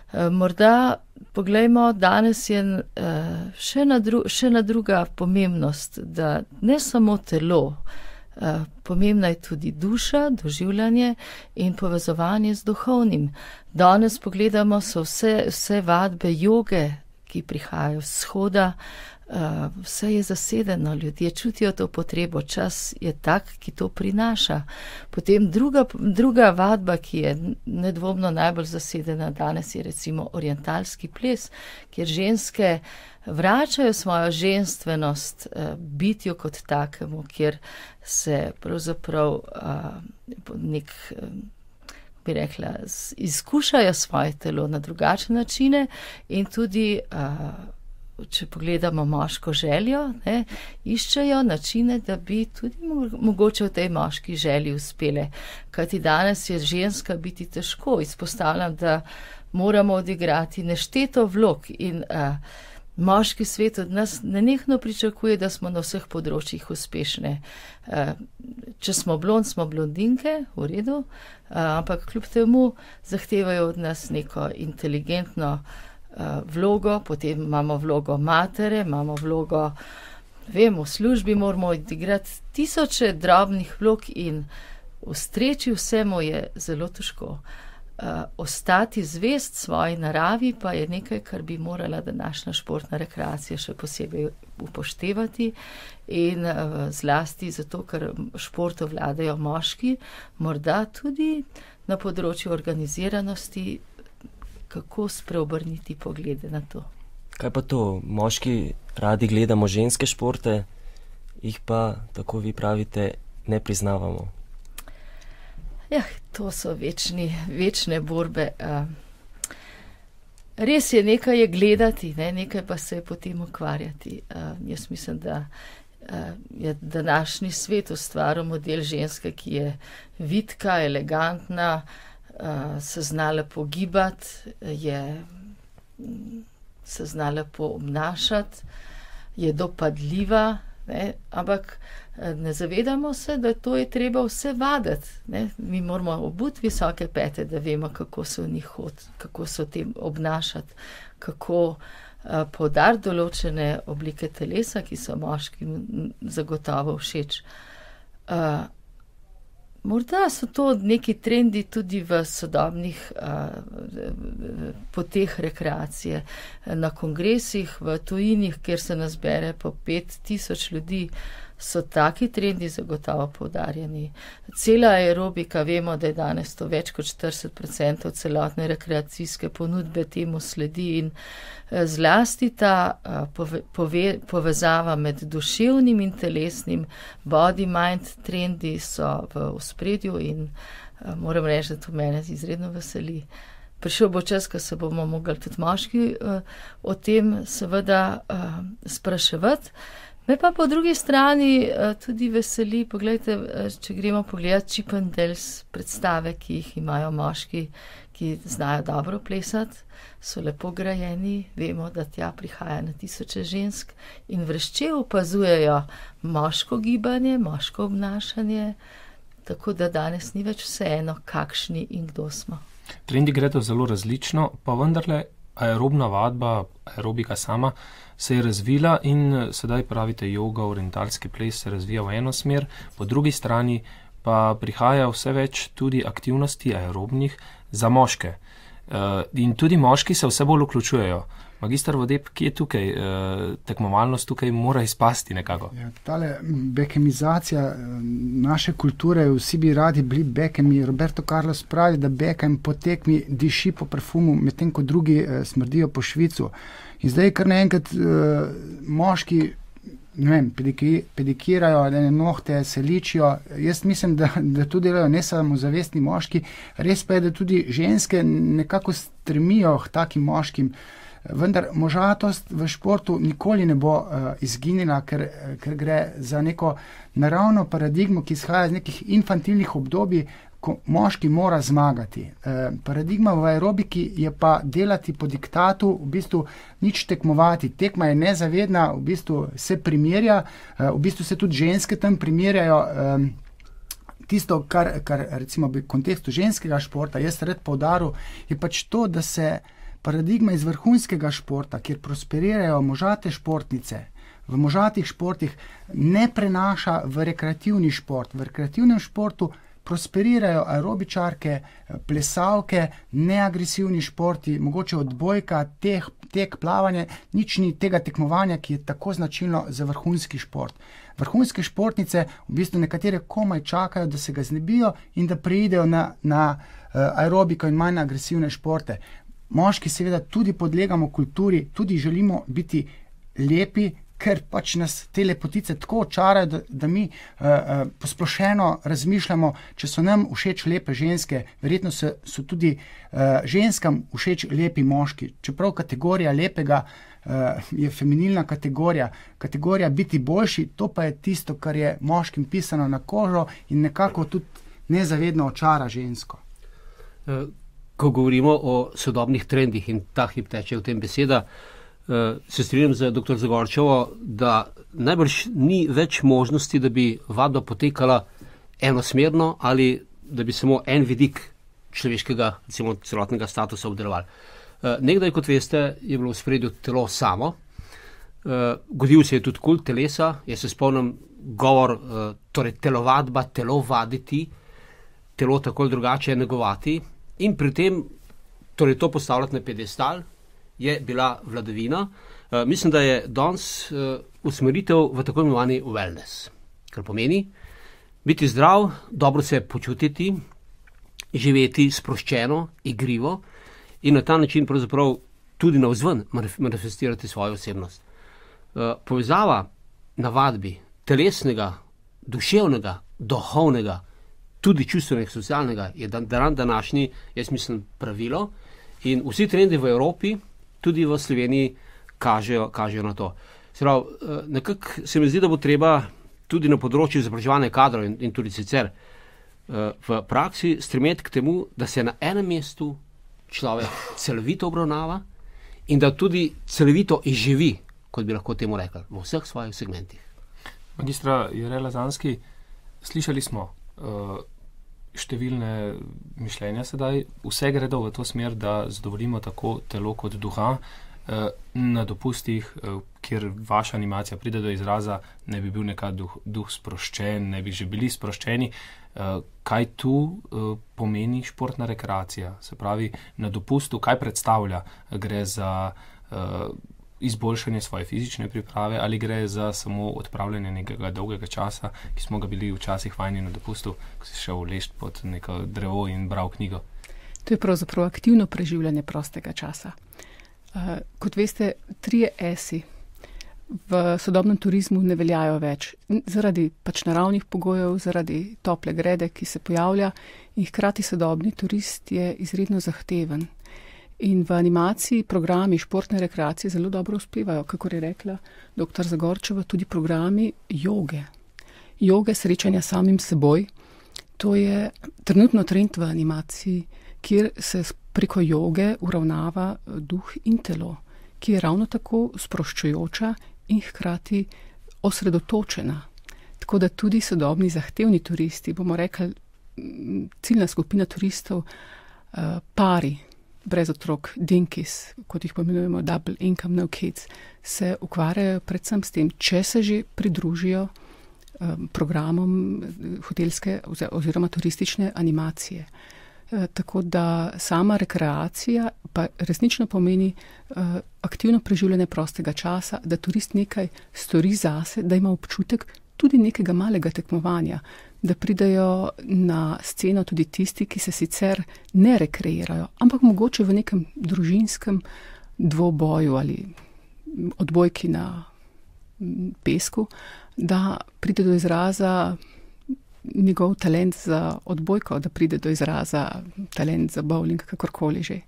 Morda, poglejmo, danes je uh, še, na dru- še na druga pomembnost, da ne samo telo, uh, pomembna je tudi duša, doživljanje in povezovanje z duhovnim. Danes pogledamo, so vse, vse vadbe joge, ki prihajajo z shoda, uh, vse je zasedeno, ljudje čutijo to potrebo, čas je tak, ki to prinaša. Potem druga, druga vadba, ki je nedvomno najbolj zasedena danes, je recimo orientalski ples, kjer ženske vračajo svojo ženstvenost uh, bitju kot takemu, kjer se pravzaprav uh, nek uh, bi rekla, izkušajo svoje telo na drugačne načine in tudi uh, če pogledamo moško željo, ne, iščejo načine, da bi tudi mogoče v tej moški želji uspele. Kajti danes je ženska biti težko. Izpostavljam, da moramo odigrati nešteto vlog in uh, moški svet od nas nenehno pričakuje, da smo na vseh področjih uspešne. Uh, če smo blond, smo blondinke, v redu, uh, ampak kljub temu zahtevajo od nas neko inteligentno vlogo, potem imamo vlogo matere, imamo vlogo, vem, v službi moramo odigrati tisoče drobnih vlog in ustreči vsemu je zelo težko. uh, ostati zvest svoji naravi pa je nekaj, kar bi morala današnja športna rekreacija še posebej upoštevati in uh, zlasti zato, ker športu vladajo moški, morda tudi na področju organiziranosti, kako spreobrniti poglede na to. Kaj pa to? Moški radi gledamo ženske športe, jih pa, tako vi pravite, ne priznavamo. Ja, to so večni, večne borbe. Res je, nekaj je gledati, ne, nekaj pa se je potem ukvarjati. Jaz mislim, da je današnji svet ustvaril model ženske, ki je vitka, elegantna, se zna lepo gibati, je se zna lepo obnašati, je dopadljiva, ne, ampak ne zavedamo se, da to je treba vse vaditi. Ne. Mi moramo obuti visoke pete, da vemo, kako se v njih hodi, kako se v tem obnašati, kako uh, poudariti določene oblike telesa, ki so moškim zagotovo všeč. Uh, morda so to neki trendi tudi v sodobnih uh, poteh rekreacije, na kongresih, v tujinih, kjer se nas bere po pet tisoč ljudi, so taki trendi zagotovo poudarjeni. Cela aerobika, vemo, da je danes to več kot štirideset procentov celotne rekreacijske ponudbe temu sledi in zlasti ta pove, pove, povezava med duševnim in telesnim, body-mind trendi so v ospredju in moram reči, da to mene izredno veseli. Prišel bo čas, ko se bomo mogli tudi moški o tem seveda spraševati. Me pa po drugi strani tudi veseli, pogledajte, če gremo pogledati Chippendales predstave, ki jih imajo moški, ki znajo dobro plesati, so lepo grajeni, vemo, da tja prihaja na tisoče žensk in vrešče opazujejo moško gibanje, moško obnašanje, tako da danes ni več vseeno, kakšni in kdo smo. Trendi gredo zelo različno, pa vendarle aerobna vadba, aerobika sama, se je razvila in sedaj pravite, joga, orientalski ples se razvija v eno smer, po drugi strani pa prihaja vse več tudi aktivnosti aerobnih za moške. In tudi moški se vse bolj vključujejo. Magister Vodeb, kje je tukaj? Tekmovalnost tukaj mora izpasti nekako. Ja, tale bekemizacija naše kulture, vsi bi radi bili bekemi. Roberto Carlos pravi, da bekem po tekmi diši po parfumu, medtem ko drugi smrdijo po švicu. In zdaj kar naenkrat uh, moški, ne vem, pedikirajo, nohte se ličijo. Jaz mislim, da, da to delajo ne samo zavestni moški, res pa je, da tudi ženske nekako stremijo k takim moškim. Vendar možatost v športu nikoli ne bo uh, izginila, ker, ker gre za neko naravno paradigmo, ki izhaja iz nekih infantilnih obdobij, ko moški mora zmagati. E, paradigma v aerobiki je pa delati po diktatu, v bistvu nič tekmovati. Tekma je nezavedna, v bistvu se primerja, e, v bistvu se tudi ženske tam primerjajo. E, tisto, kar, kar recimo v kontekstu ženskega športa jaz rad poudaril, je pač to, da se paradigma iz vrhunskega športa, kjer prosperirajo možate športnice, v možatih športih ne prenaša v rekreativni šport. V rekreativnem športu prosperirajo aerobičarke, plesavke, neagresivni športi, mogoče odbojka, tek, tek, plavanje, nič ni tega tekmovanja, ki je tako značilno za vrhunski šport. Vrhunske športnice v bistvu nekatere komaj čakajo, da se ga znebijo in da preidejo na, na aerobiko in manj agresivne športe. Moški seveda tudi podlegamo kulturi, tudi želimo biti lepi, ker pač nas te lepotice tako očarajo, da, da mi uh, uh, posplošeno razmišljamo, če so nam všeč lepe ženske, verjetno so, so tudi uh, ženskam všeč lepi moški. Čeprav kategorija lepega uh, je feminilna kategorija, kategorija biti boljši, to pa je tisto, kar je moškim pisano na kožo in nekako tudi nezavedno očara žensko. Ko govorimo o sodobnih trendih in ta hip teče v tem beseda, se strinjam z doktor Zagorčevo, da najbrž ni več možnosti, da bi vadba potekala enosmerno ali da bi samo en vidik človeškega, recimo celotnega statusa obdelovali. Nekdaj, kot veste, je bilo v spredju telo samo. Godil se je tudi kult telesa. Jaz se spomnim govor, torej telovadba, telo vaditi, telo tako ali drugače negovati. in pri tem, torej to postavljati na pedestal, je bila vladavina. Uh, mislim, da je danes uh, usmeritev v tako imenovani wellness, kar pomeni biti zdrav, dobro se počutiti, živeti sproščeno, igrivo in na ta način pravzaprav tudi navzven manifestirati svojo osebnost. Uh, povezava na vadbi telesnega, duševnega, duhovnega, tudi čustvenega, socialnega je dan, dan današnji, jaz mislim, pravilo in vsi trendi v Evropi, tudi v Sloveniji, kažejo, kažejo na to. Se pravi, uh, nekako se mi zdi, da bo treba tudi na področju izobraževanja kadrov in, in tudi sicer uh, v praksi stremeti k temu, da se na enem mestu človek celovito obravnava in da tudi celovito izživi, kot bi lahko temu rekli, v vseh svojih segmentih. Magistra Jernej Lazanski, slišali smo uh, številne mišljenja sedaj, vse gredo v to smer, da zadovoljimo tako telo kot duha. Uh, na dopustih, uh, kjer vaša animacija pride do izraza, ne bi bil nekaj duh, duh sproščen, ne bi že bili sproščeni. Uh, kaj tu uh, pomeni športna rekreacija? Se pravi, na dopustu, kaj predstavlja? Gre za uh, izboljšanje svoje fizične priprave ali gre za samo odpravljanje nekega dolgega časa, ki smo ga bili včasih vajeni na dopustu, ko si šel lešt pod neko drevo in bral knjigo? To je pravzaprav aktivno preživljanje prostega časa. Uh, kot veste, trije esi v sodobnem turizmu ne veljajo več. Zaradi pač naravnih pogojev, zaradi tople grede, ki se pojavlja, in hkrati sodobni turist je izredno zahteven. In v animaciji programi športne rekreacije zelo dobro uspevajo, kakor je rekla doktor Zagorčeva, tudi programi joge. Joge, srečanja samim seboj, to je trenutno trend v animaciji, kjer se preko joge uravnava duh in telo, ki je ravno tako sproščujoča in hkrati osredotočena. Tako da tudi sodobni zahtevni turisti, bomo rekli, ciljna skupina turistov, pari, brez otrok, dinkis, kot jih pomenujemo, double income, no kids, se ukvarjajo predvsem s tem, če se že pridružijo um, programom hotelske oziroma turistične animacije. E, tako da sama rekreacija pa resnično pomeni uh, aktivno preživljanje prostega časa, da turist nekaj stori zase, da ima občutek tudi nekega malega tekmovanja, da pridajo na sceno tudi tisti, ki se sicer ne rekreirajo, ampak mogoče v nekem družinskem dvoboju ali odbojki na pesku, da pride do izraza njegov talent za odbojko, da pride do izraza talent za bowling, kakorkoli že.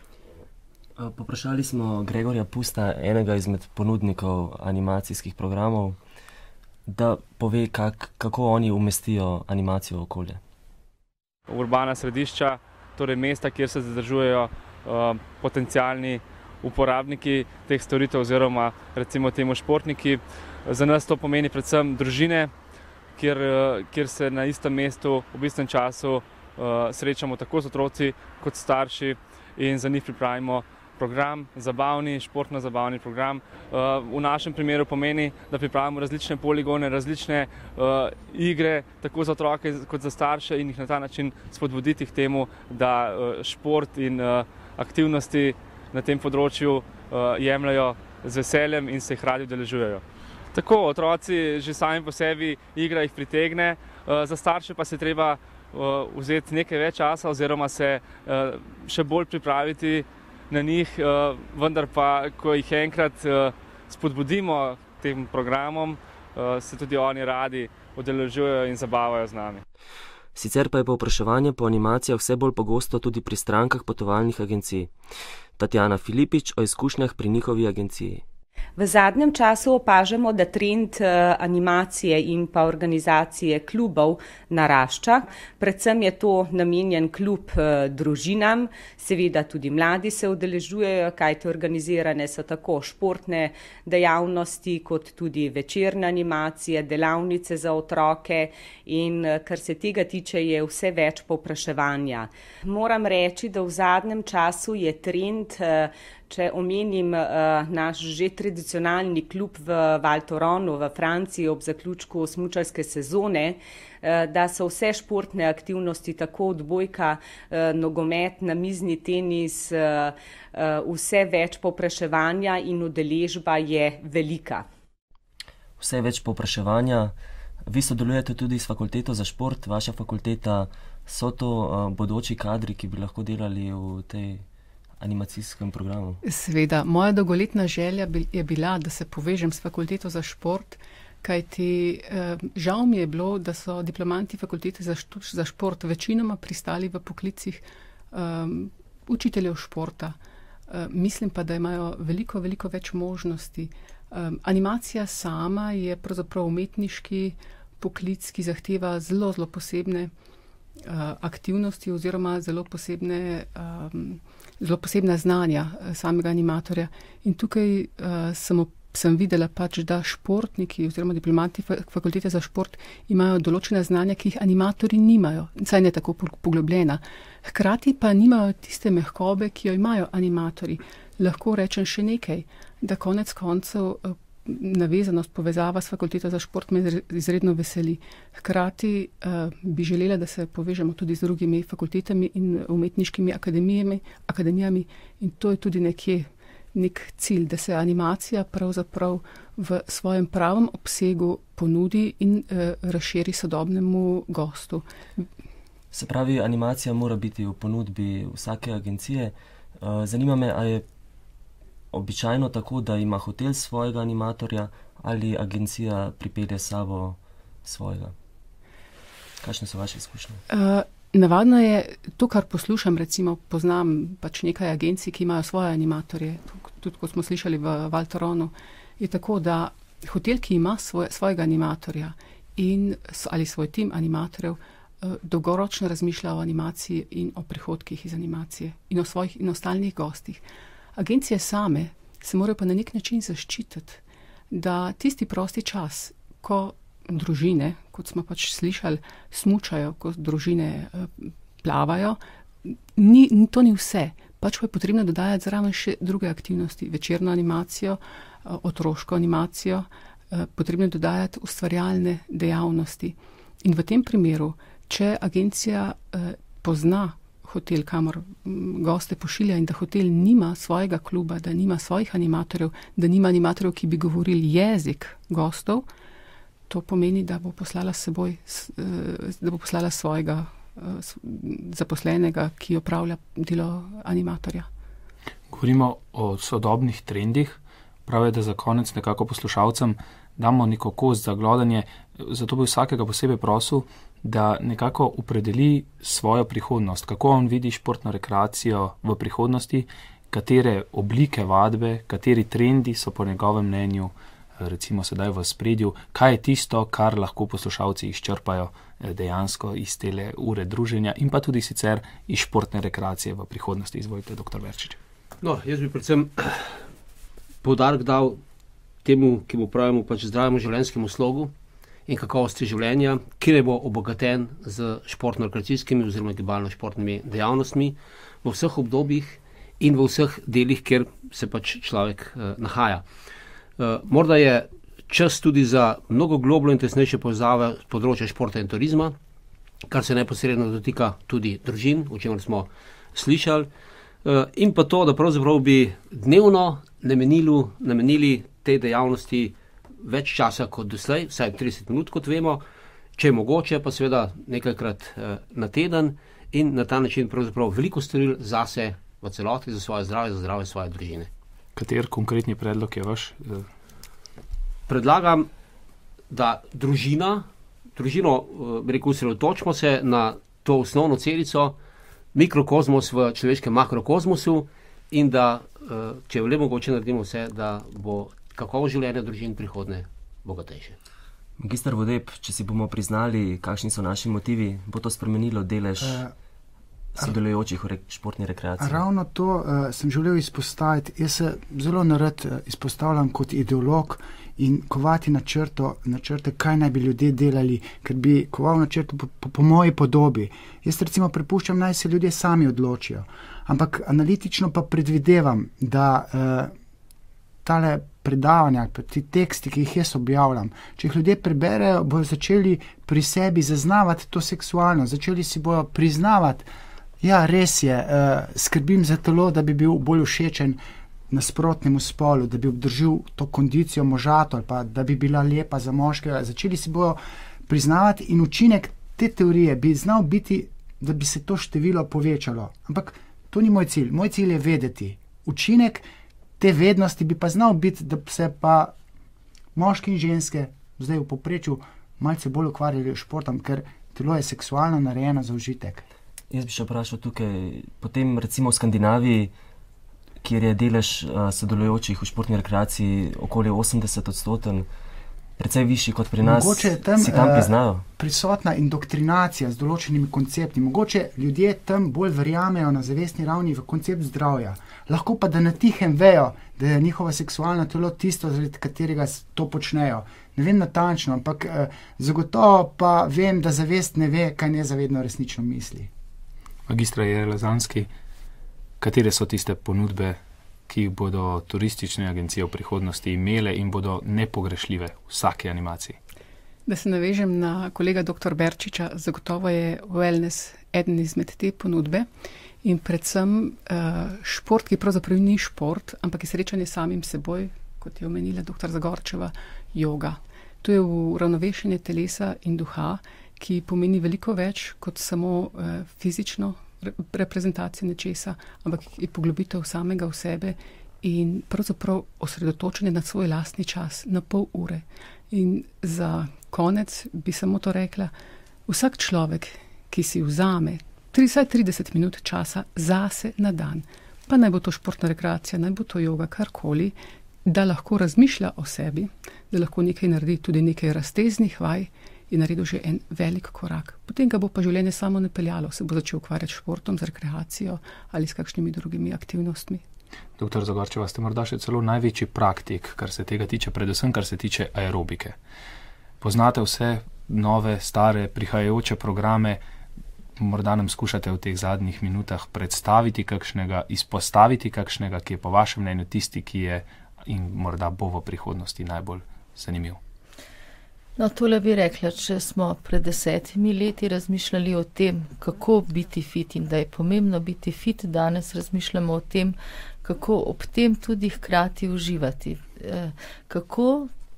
Poprašali smo Gregorja Pusta, enega izmed ponudnikov animacijskih programov, da pove, kak, kako oni umestijo animacijo v okolje. Urbana središča, torej mesta, kjer se zadržujejo uh, potencialni uporabniki teh storitev oziroma recimo temu športniki. Za nas to pomeni predvsem družine, kjer, uh, kjer se na istem mestu v istem času uh, srečamo tako z otroci kot starši in za njih pripravimo program, zabavni, športno-zabavni program. V našem primeru pomeni, da pripravimo različne poligone, različne uh, igre, tako za otroke kot za starše in jih na ta način spodbuditi k temu, da uh, šport in uh, aktivnosti na tem področju uh, jemljajo z veseljem in se jih radi udeležujejo. Tako, otroci že sami po sebi igra jih pritegne, uh, za starše pa se treba uh, vzeti nekaj več časa oziroma se uh, še bolj pripraviti na njih, vendar pa, ko jih enkrat spodbudimo tem programom, se tudi oni radi udeležujejo in zabavajo z nami. Sicer pa je povpraševanje po animacijah vse bolj pogosto tudi pri strankah potovalnih agencij. Tatjana Filipič o izkušnjah pri njihovi agenciji. V zadnjem času opažamo, da trend animacije in pa organizacije klubov narašča. Predvsem je to namenjen klub družinam, seveda tudi mladi se udeležujejo, kajti organizirane so tako športne dejavnosti kot tudi večerne animacije, delavnice za otroke in kar se tega tiče, je vse več povpraševanja. Moram reči, da v zadnjem času je trend, če omenim uh, naš že tradicionalni klub v Val Thoronu v Franciji ob zaključku smučarske sezone, da so vse športne aktivnosti, tako odbojka, nogomet, namizni tenis, vse več povpraševanja in udeležba je velika. Vse več povpraševanja. Vi sodelujete tudi s fakulteto za šport, vaša fakulteta, so to uh, bodoči kadri, ki bi lahko delali v tej animacijskem programu? Seveda, moja dolgoletna želja je bila, da se povežem s fakulteto za šport, kajti eh, žal mi je bilo, da so diplomanti fakultete za, štu, za šport večinoma pristali v poklicih um, učiteljev športa. Uh, mislim pa, da imajo veliko, veliko več možnosti. Um, animacija sama je pravzaprav umetniški poklic, ki zahteva zelo, zelo posebne uh, aktivnosti oziroma zelo posebne, um, zelo posebna znanja uh, samega animatorja. In tukaj uh, sem, sem videla pač, da športniki oziroma diplomanti fakultete za šport imajo določena znanja, ki jih animatorji nimajo, saj ne tako poglobljena. Hkrati pa nimajo tiste mehkobe, ki jo imajo animatorji. Lahko rečem še nekaj, da konec koncev navezanost, povezava s fakulteto za šport me izredno veseli. Hkrati uh, bi želela, da se povežemo tudi z drugimi fakultetami in umetniškimi akademijami, akademijami in to je tudi nekje nek cilj, da se animacija pravzaprav v svojem pravem obsegu ponudi in uh, razširi sodobnemu gostu. Se pravi, animacija mora biti v ponudbi vsake agencije. Uh, zanima me, ali je običajno tako, da ima hotel svojega animatorja ali agencija pripelje s sabo svojega? Kakšne so vaše izkušnje? Uh, navadno je to, kar poslušam, recimo poznam pač nekaj agencij, ki imajo svoje animatorje, tudi kot smo slišali v Valtoronu, je tako, da hotel, ki ima svoj, svojega animatorja in, ali svoj tim animatorjev, uh, dolgoročno razmišlja o animaciji in o prihodkih iz animacije in o svojih in ostalih gostih. Agencije same se morajo pa na nek način zaščititi, da tisti prosti čas, ko družine, kot smo pač slišali, smučajo, ko družine eh, plavajo, ni, to ni vse. Pač pa je potrebno dodajati zraven še druge aktivnosti, večerno animacijo, eh, otroško animacijo, eh, potrebno je dodajati ustvarjalne dejavnosti. In v tem primeru, če agencija eh, pozna hotel, kamor goste pošilja in da hotel nima svojega kluba, da nima svojih animatorjev, da nima animatorjev, ki bi govorili jezik gostov, to pomeni, da bo poslala s seboj, da bo poslala svojega zaposlenega, ki opravlja delo animatorja. Govorimo o sodobnih trendih. Prav je, da za konec nekako poslušalcem damo neko kost za glodanje, zato bi vsakega posebej prosil, da nekako opredeli svojo prihodnost, kako on vidi športno rekreacijo v prihodnosti, katere oblike vadbe, kateri trendi so po njegovem mnenju recimo sedaj v spredju, kaj je tisto, kar lahko poslušalci izčrpajo dejansko iz tele ure druženja in pa tudi sicer iz športne rekreacije v prihodnosti. Izvolite, doktor Verčič. No, jaz bi predvsem poudarek dal temu, ki mu pravimo pač zdravemu življenjskemu slogu in kakovosti življenja, ki ne bo obogaten z športno-rekreacijskimi oziroma gibalno-športnimi dejavnostmi v vseh obdobjih in v vseh delih, kjer se pač človek uh, nahaja. Uh, morda je čas tudi za mnogo globljo in tesnejše povezave z področja športa in turizma, kar se neposredno dotika tudi družin, o čemer smo slišali, uh, in pa to, da pravzaprav bi dnevno namenili, namenili tej dejavnosti več časa kot doslej, vsaj trideset minut, kot vemo, če je mogoče, pa seveda nekajkrat eh, na teden in na ta način pravzaprav veliko storili zase v celoti, za svoje zdravje, za zdravje svoje družine. Kater konkretni predlog je vaš? Predlagam, da družina, družino, bi rekel, osredotočimo se na to osnovno celico, mikrokozmos v človeškem makrokozmosu in da, če je le mogoče, naredimo vse, da bo kakovo življenje družin prihodne bogatejše. Magister Vodeb, če si bomo priznali, kakšni so naši motivi, bo to spremenilo delež uh, sodelujočih v re, športni rekreaciji? Ravno to uh, sem želel izpostaviti. Jaz se zelo narad uh, izpostavljam kot ideolog in kovati načrto, načrte, kaj naj bi ljudje delali, ker bi koval načrto po, po, po moji podobi. Jaz recimo prepuščam, naj se ljudje sami odločijo. Ampak analitično pa predvidevam, da uh, tale predavanja, ti teksti, ki jih jaz objavljam, če jih ljudje preberejo, bodo začeli pri sebi zaznavati to seksualnost, začeli si bojo priznavati, ja, res je, uh, skrbim za telo, da bi bil bolj všečen nasprotnemu spolu, da bi obdržil to kondicijo možato ali pa da bi bila lepa za moškega. Začeli si bojo priznavati in učinek te teorije bi znal biti, da bi se to število povečalo. Ampak to ni moj cilj. Moj cilj je vedeti. Učinek te vednosti bi pa znal biti, da se pa moški in ženske zdaj v povprečju malce bolj ukvarjali s športom, ker telo je seksualno narejeno za užitek. Jaz bi še vprašal tukaj, potem recimo v Skandinaviji, kjer je delež uh, sodelujočih v športni rekreaciji okoli osemdeset odstoten, precej višji kot pri nas, mogoče je tam, si tam priznajo? Uh, prisotna indoktrinacija z določenimi koncepti. Mogoče ljudje tam bolj verjamejo na zavestni ravni v koncept zdravja. Lahko pa, da na tihem vejo, da je njihovo seksualno telo tisto, zaradi katerega to počnejo. Ne vem natančno, ampak uh, zagotovo pa vem, da zavest ne ve, kaj nezavedno resnično misli. Magistra Jernej Lazanski, katere so tiste ponudbe, ki jih bodo turistične agencije v prihodnosti imele in bodo nepogrešljive v vsaki animaciji? Da se navežem na kolega doktor Berčiča, zagotovo je wellness eden izmed te ponudbe in predvsem uh, šport, ki pravzaprav ni šport, ampak je srečanje samim seboj, kot je omenila doktor Zagorčeva, joga. To je uravnovešenje telesa in duha, ki pomeni veliko več kot samo uh, fizično reprezentacijo nečesa, ampak je poglobitev samega v sebe in pravzaprav osredotočenje na svoj lastni čas, na pol ure. In za konec bi samo to rekla, vsak človek, ki si vzame vsaj trideset minut časa zase na dan, pa naj bo to športna rekreacija, naj bo to joga, karkoli, da lahko razmišlja o sebi, da lahko nekaj naredi, tudi nekaj razteznih vaj, je naredil že en velik korak. Potem ga bo pa življenje samo napeljalo, se bo začel ukvarjati s športom, z rekreacijo ali s kakšnimi drugimi aktivnostmi. Doktor Zagorčeva, ste morda še celo največji praktik, kar se tega tiče, predvsem kar se tiče aerobike. Poznate vse nove, stare, prihajajoče programe, morda nam skušate v teh zadnjih minutah predstaviti kakšnega, izpostaviti kakšnega, ki je po vašem mnenju tisti, ki je in morda bo v prihodnosti najbolj zanimiv. No, tole bi rekla, če smo pred desetimi leti razmišljali o tem, kako biti fit in da je pomembno biti fit, danes razmišljamo o tem, kako ob tem tudi hkrati uživati. Eh, kako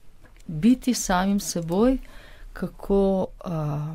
biti samim seboj, kako uh,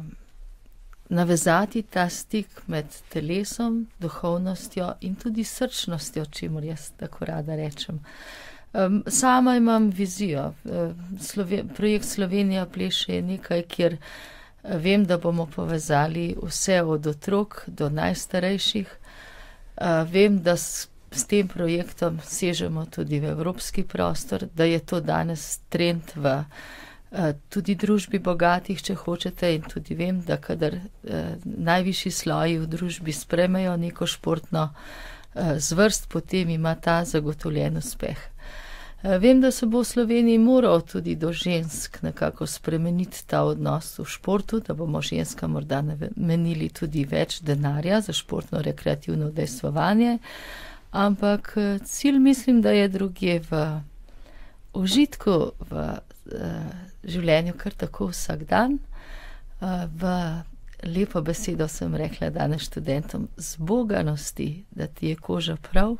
navezati ta stik med telesom, duhovnostjo in tudi srčnostjo, čemur jaz tako rada rečem. Um, sama imam vizijo. Slove, projekt Slovenija pleše je nekaj, kjer vem, da bomo povezali vse od otrok do najstarejših. Uh, vem, da s, s tem projektom sežemo tudi v evropski prostor, da je to danes trend v uh, tudi družbi bogatih, če hočete, in tudi vem, da kadar uh, najvišji sloji v družbi spremejo neko športno uh, zvrst, potem ima ta zagotovljen uspeh. Vem, da se bo v Sloveniji moral tudi do žensk nekako spremeniti ta odnos v športu, da bomo ženska morda namenili tudi več denarja za športno rekreativno udejstvovanje, ampak cilj mislim, da je drugje v užitku, v uh, življenju kar tako vsak dan. Uh, v lepo besedo sem rekla danes študentom, zboganosti, da ti je koža prav,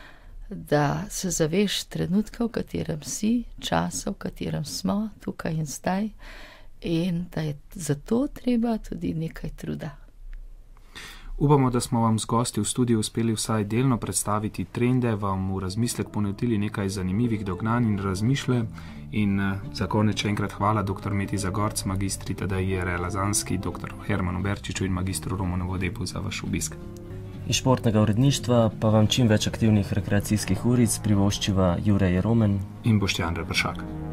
da se zaveš trenutka, v katerem si, časa, v katerem smo, tukaj in zdaj, in da je zato treba tudi nekaj truda. Upamo, da smo vam z gosti v studiu uspeli vsaj delno predstaviti trende, vam v razmislek ponudili nekaj zanimivih dognanj in razmišljanj. In za konec še enkrat hvala doktor Meti Zagorc, magistri Tadeji Jernej Lazanski, doktoru Hermanu Berčiču in magistru Romanu Vodepu za vaš obisk. Iz športnega uredništva pa vam čim več aktivnih rekreacijskih uric privoščiva Jure Jeromen in Boštjan Reberšak.